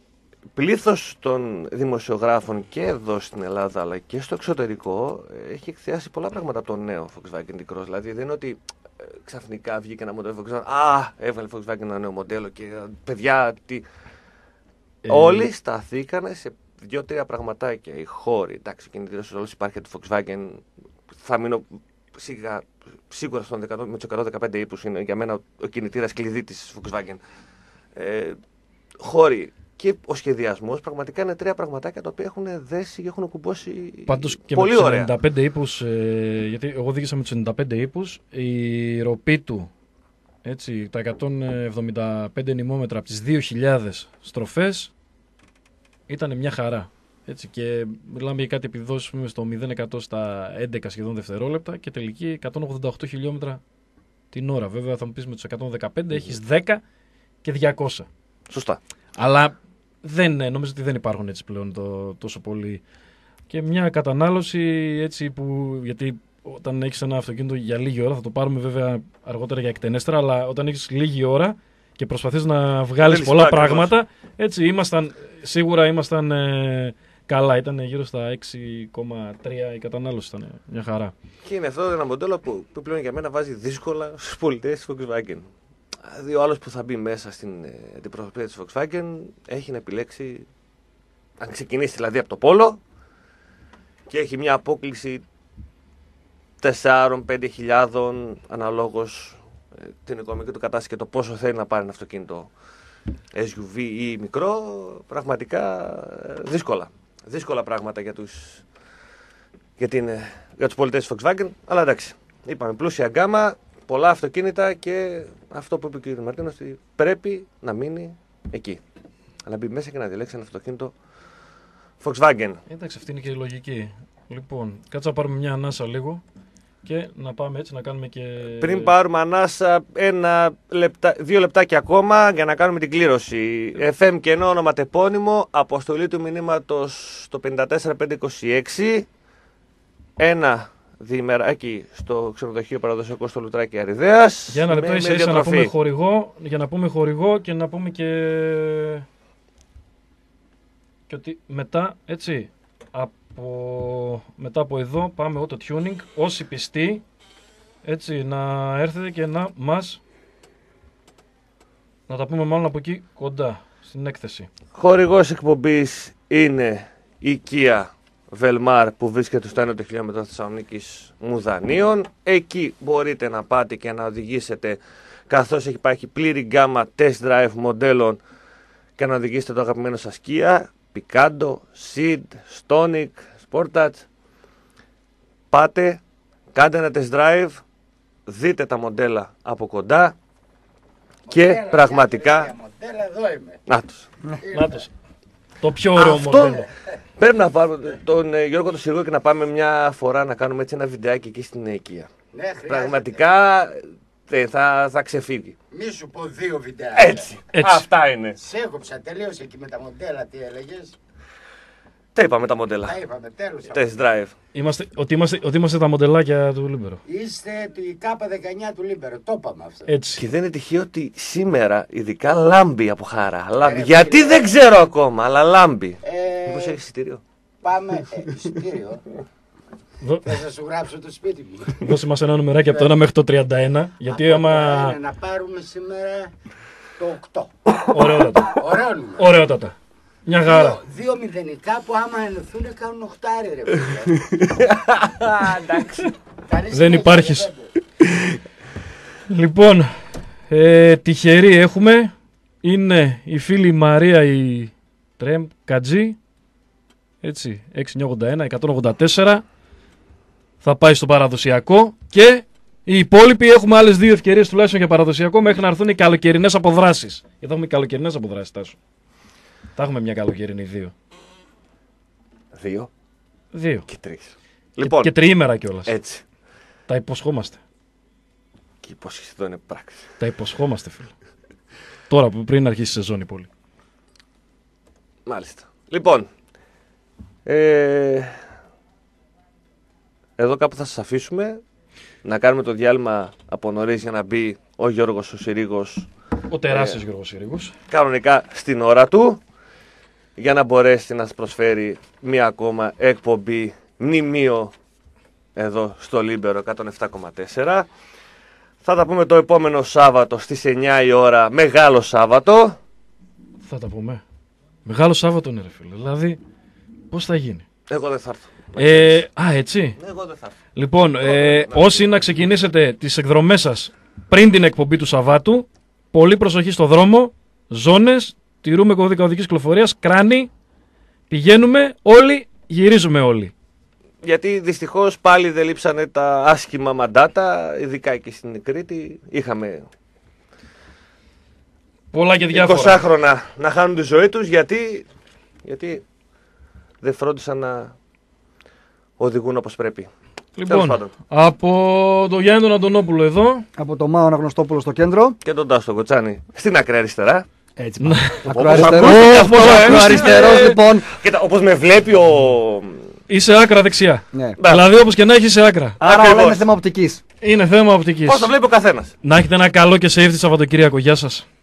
Πλήθος των δημοσιογράφων και εδώ στην Ελλάδα αλλά και στο εξωτερικό έχει εκθιάσει πολλά πράγματα από το νέο Volkswagen T-Cross. Δηλαδή δεν είναι ότι ξαφνικά βγήκε ένα μοντέλο Volkswagen, α, έβγαλε Volkswagen ένα νέο μοντέλο και παιδιά, τι... Ε... Όλοι σταθήκανε σε δύο-τρία πραγματάκια. Οι χώροι, εντάξει, κινητήρες όλους υπάρχει το Volkswagen, θα μείνω σίγουρα, σίγουρα στον δεκατό, με τους εκατόν δεκαπέντε ύπους είναι για μένα ο κινητήρας κλειδί της Volkswagen. Ε, χώροι και ο σχεδιασμός πραγματικά είναι τρία πραγματάκια τα οποία έχουν δέσει και έχουν κουμπώσει. Πάντως και πολύ με τους ωραία. ενενήντα πέντε ύπους, ε, γιατί εγώ οδήγησα με τους ενενήντα πέντε ύπους, η ροπή του, έτσι, τα εκατόν εβδομήντα πέντε νημόμετρα από τις δύο χιλιάδες στροφές ήταν μια χαρά. Έτσι, και μιλάμε για κάτι επιδόσεις στο μηδέν τοις εκατό στα έντεκα σχεδόν δευτερόλεπτα και τελική εκατόν ογδόντα οκτώ χιλιόμετρα την ώρα. Βέβαια θα μου πεις με τους εκατόν δεκαπέντε mm-hmm. έχεις δέκα και διακόσια. Σωστά. Αλλά δεν, νομίζω ότι δεν υπάρχουν έτσι πλέον το, τόσο πολύ. Και μια κατανάλωση έτσι που, γιατί όταν έχεις ένα αυτοκίνητο για λίγη ώρα, θα το πάρουμε βέβαια αργότερα για εκτενέστερα, αλλά όταν έχεις λίγη ώρα και προσπαθείς να βγάλεις πολλά πράγματα, έτσι ήμασταν, σίγουρα ήμασταν ε, καλά, ήταν γύρω στα έξι κόμμα τρία η κατανάλωση, ήταν μια χαρά. Και είναι αυτό ένα μοντέλο που, που πλέον για μένα βάζει δύσκολα στους πολιτές της Volkswagen. Δηλαδή ο άλλος που θα μπει μέσα στην αντιπροσωπεία της Volkswagen έχει να επιλέξει, αν ξεκινήσει δηλαδή από το Polo και έχει μια απόκληση τεσσάρων με πέντε χιλιάδων αναλόγως ε, την οικονομική του κατάσταση και το πόσο θέλει να πάρει ένα αυτοκίνητο ες γιου βι ή μικρό, πραγματικά ε, δύσκολα. Δύσκολα πράγματα για τους, για την, για τους πολιτές της Volkswagen, αλλά εντάξει, είπαμε πλούσια γκάμα, πολλά αυτοκίνητα και αυτό που είπε ο κ. Μαρτίνος, ότι πρέπει να μείνει εκεί. Να μπει μέσα και να διαλέξει ένα αυτοκίνητο Volkswagen. Εντάξει, αυτή είναι και η λογική. Λοιπόν, κάτσε να πάρουμε μια ανάσα λίγο και να πάμε έτσι να κάνουμε και... Πριν πάρουμε ανάσα, ένα λεπτά, δύο λεπτάκια ακόμα για να κάνουμε την κλήρωση. εφ εμ και ενώ ονοματεπώνυμο, αποστολή του μηνύματος στο πέντε τέσσερα πέντε είκοσι έξι, ένα διημεράκι στο ξενοδοχείο παραδοσιακό στο Λουτράκι Αριδέας. Για ένα λεπτό ίσα ίσα να πούμε χορηγό, για να πούμε χορηγό και να πούμε και... και ότι μετά, έτσι, από... μετά από εδώ πάμε auto tuning, όσοι πιστοί, έτσι, να έρθετε και να μας, να τα πούμε μάλλον από εκεί κοντά, στην έκθεση. Χορηγός εκπομπής είναι η Kia Velmar που βρίσκεται στο ένα χιλιόμετρο Θεσσαλονίκης Μουδανίων. Εκεί μπορείτε να πάτε και να οδηγήσετε, καθώς υπάρχει πλήρη γκάμα test drive μοντέλων, και να οδηγήσετε το αγαπημένο σας Kia, Picanto, Ceed, Stonic, Sportage. Πάτε, κάντε ένα test drive, δείτε τα μοντέλα από κοντά και μοντέλα, πραγματικά... Μοντέλα, εδώ είμαι. Νάτος. Νάτος. Το πιο ωραίο Αυτό... μοντέλο. Πρέπει να πάρουμε τον ε, Γιώργο τον Σιργό και να πάμε μια φορά να κάνουμε έτσι ένα βιντεάκι εκεί στην οικία. Ναι, πραγματικά ε, θα, θα ξεφύγει. Μη σου πω δύο βιντεά. Έτσι. έτσι. Αυτά είναι. Σε έκοψα τελείως εκεί με τα μοντέλα, τι έλεγες. Τα είπαμε τα μοντέλα. Τα είπαμε, τέλος. Test drive. Είμαστε, ότι, είμαστε, ότι είμαστε τα μοντελάκια του Λίμπερο. Είστε η κάπα δεκαεννιά του Λίμπερο. Το είπαμε αυτό. Έτσι. Και δεν είναι τυχαίο ότι σήμερα ειδικά λάμπει από χαρά. Λάμπει. Ε, Γιατί φίλε. δεν ξέρω ακόμα, αλλά λάμπει. Ε, Μήπως έχει εισιτήριο. Πάμε. Ε, εισιτήριο. Δω, Θες να σου γράψω το σπίτι μου. δώσε μας ένα νουμεράκι από το ένα μέχρι το τριάντα ένα. Γιατί Από άμα. το ένα να πάρουμε σήμερα το οκτώ. Ωραιότατα. Ωραίο νούμερο. Ωραιότατα. Μια χαρά. Δύο, δύο μηδενικά που άμα ενωθούν κάνουν οχτάρι ρε φίλε. Εντάξει. Καλή Δεν συνέχεια, υπάρχεις. Λεβέντε. Λοιπόν, ε, τυχεροί έχουμε. Είναι η φίλη Μαρία η Τρέμ Κατζή. Έτσι, έξι εννιακόσια ογδόντα ένα εκατόν ογδόντα τέσσερα. Θα πάει στο παραδοσιακό. Και οι υπόλοιποι έχουμε άλλες δύο ευκαιρίες τουλάχιστον για παραδοσιακό μέχρι να έρθουν οι καλοκαιρινές αποδράσεις. Γιατί θα έχουμε καλοκαιρινές αποδράσεις, Τάσο. Θα έχουμε μια καλοκαιρινή δύο. Δύο Δύο. και τρεις. Λοιπόν, Και, και τριήμερα κιόλας. έτσι. Τα υποσχόμαστε. Και η υπόσχεση εδώ είναι πράξη. Τα υποσχόμαστε, φίλε. Τώρα που πριν αρχίσει η σεζόν η πόλη. Μάλιστα. Λοιπόν, ε, εδώ κάπου θα σας αφήσουμε να κάνουμε το διάλειμμα από νωρίς για να μπει ο Γιώργος ο Συρίγος Ο τεράστιος Γιώργος Συρίγος. κανονικά στην ώρα του για να μπορέσει να σας προσφέρει μία ακόμα εκπομπή μνημείο εδώ στο Λίμπερο εκατόν επτά κόμμα τέσσερα. Θα τα πούμε το επόμενο Σάββατο στις εννιά η ώρα, Μεγάλο Σάββατο. Θα τα πούμε. Μεγάλο Σάββατο είναι, ρε φίλε. Δηλαδή, πώς θα γίνει. Εγώ δεν θα έρθω. Ε, α, έτσι. Εγώ δεν θα έρθω. Λοιπόν, ε, όσοι να ξεκινήσετε τις εκδρομές σας πριν την εκπομπή του Σαββάτου, πολύ προσοχή στο δρόμο, ζώνες, τηρούμε κώδικα οδικής κυκλοφορίας, κράνη, πηγαίνουμε όλοι, γυρίζουμε όλοι. Γιατί δυστυχώς πάλι δεν λείψανε τα άσχημα μαντάτα, ειδικά εκεί στην Κρήτη. Είχαμε Πολλά και διάφορα. εικοσάχρονα να χάνουν τη ζωή τους γιατί, γιατί δεν φρόντισαν να οδηγούν όπως πρέπει. Τέλος Λοιπόν, πάντων. από το Γιάννη τον Αντωνόπουλο εδώ. Από το Μάο Αναγνωστόπουλο στο κέντρο. Και τον Τάσο Κοτσάνη στην ακραία αριστερά. Έτσι Ναι. Ακροαριστερός. ακούστηκε αυτό, ε. Ακροαριστερός λοιπόν. Κοίτα, όπως με βλέπει ο... Είσαι άκρα δεξιά. Ναι. Μπα. Δηλαδή όπως και να έχει είσαι άκρα. Άρα όλα Ακριβώς. είναι θέμα οπτικής. Είναι θέμα οπτικής. Πώς το βλέπει ο καθένας. Να έχετε ένα καλό και safety Σαββατοκύριακο. Γεια σας.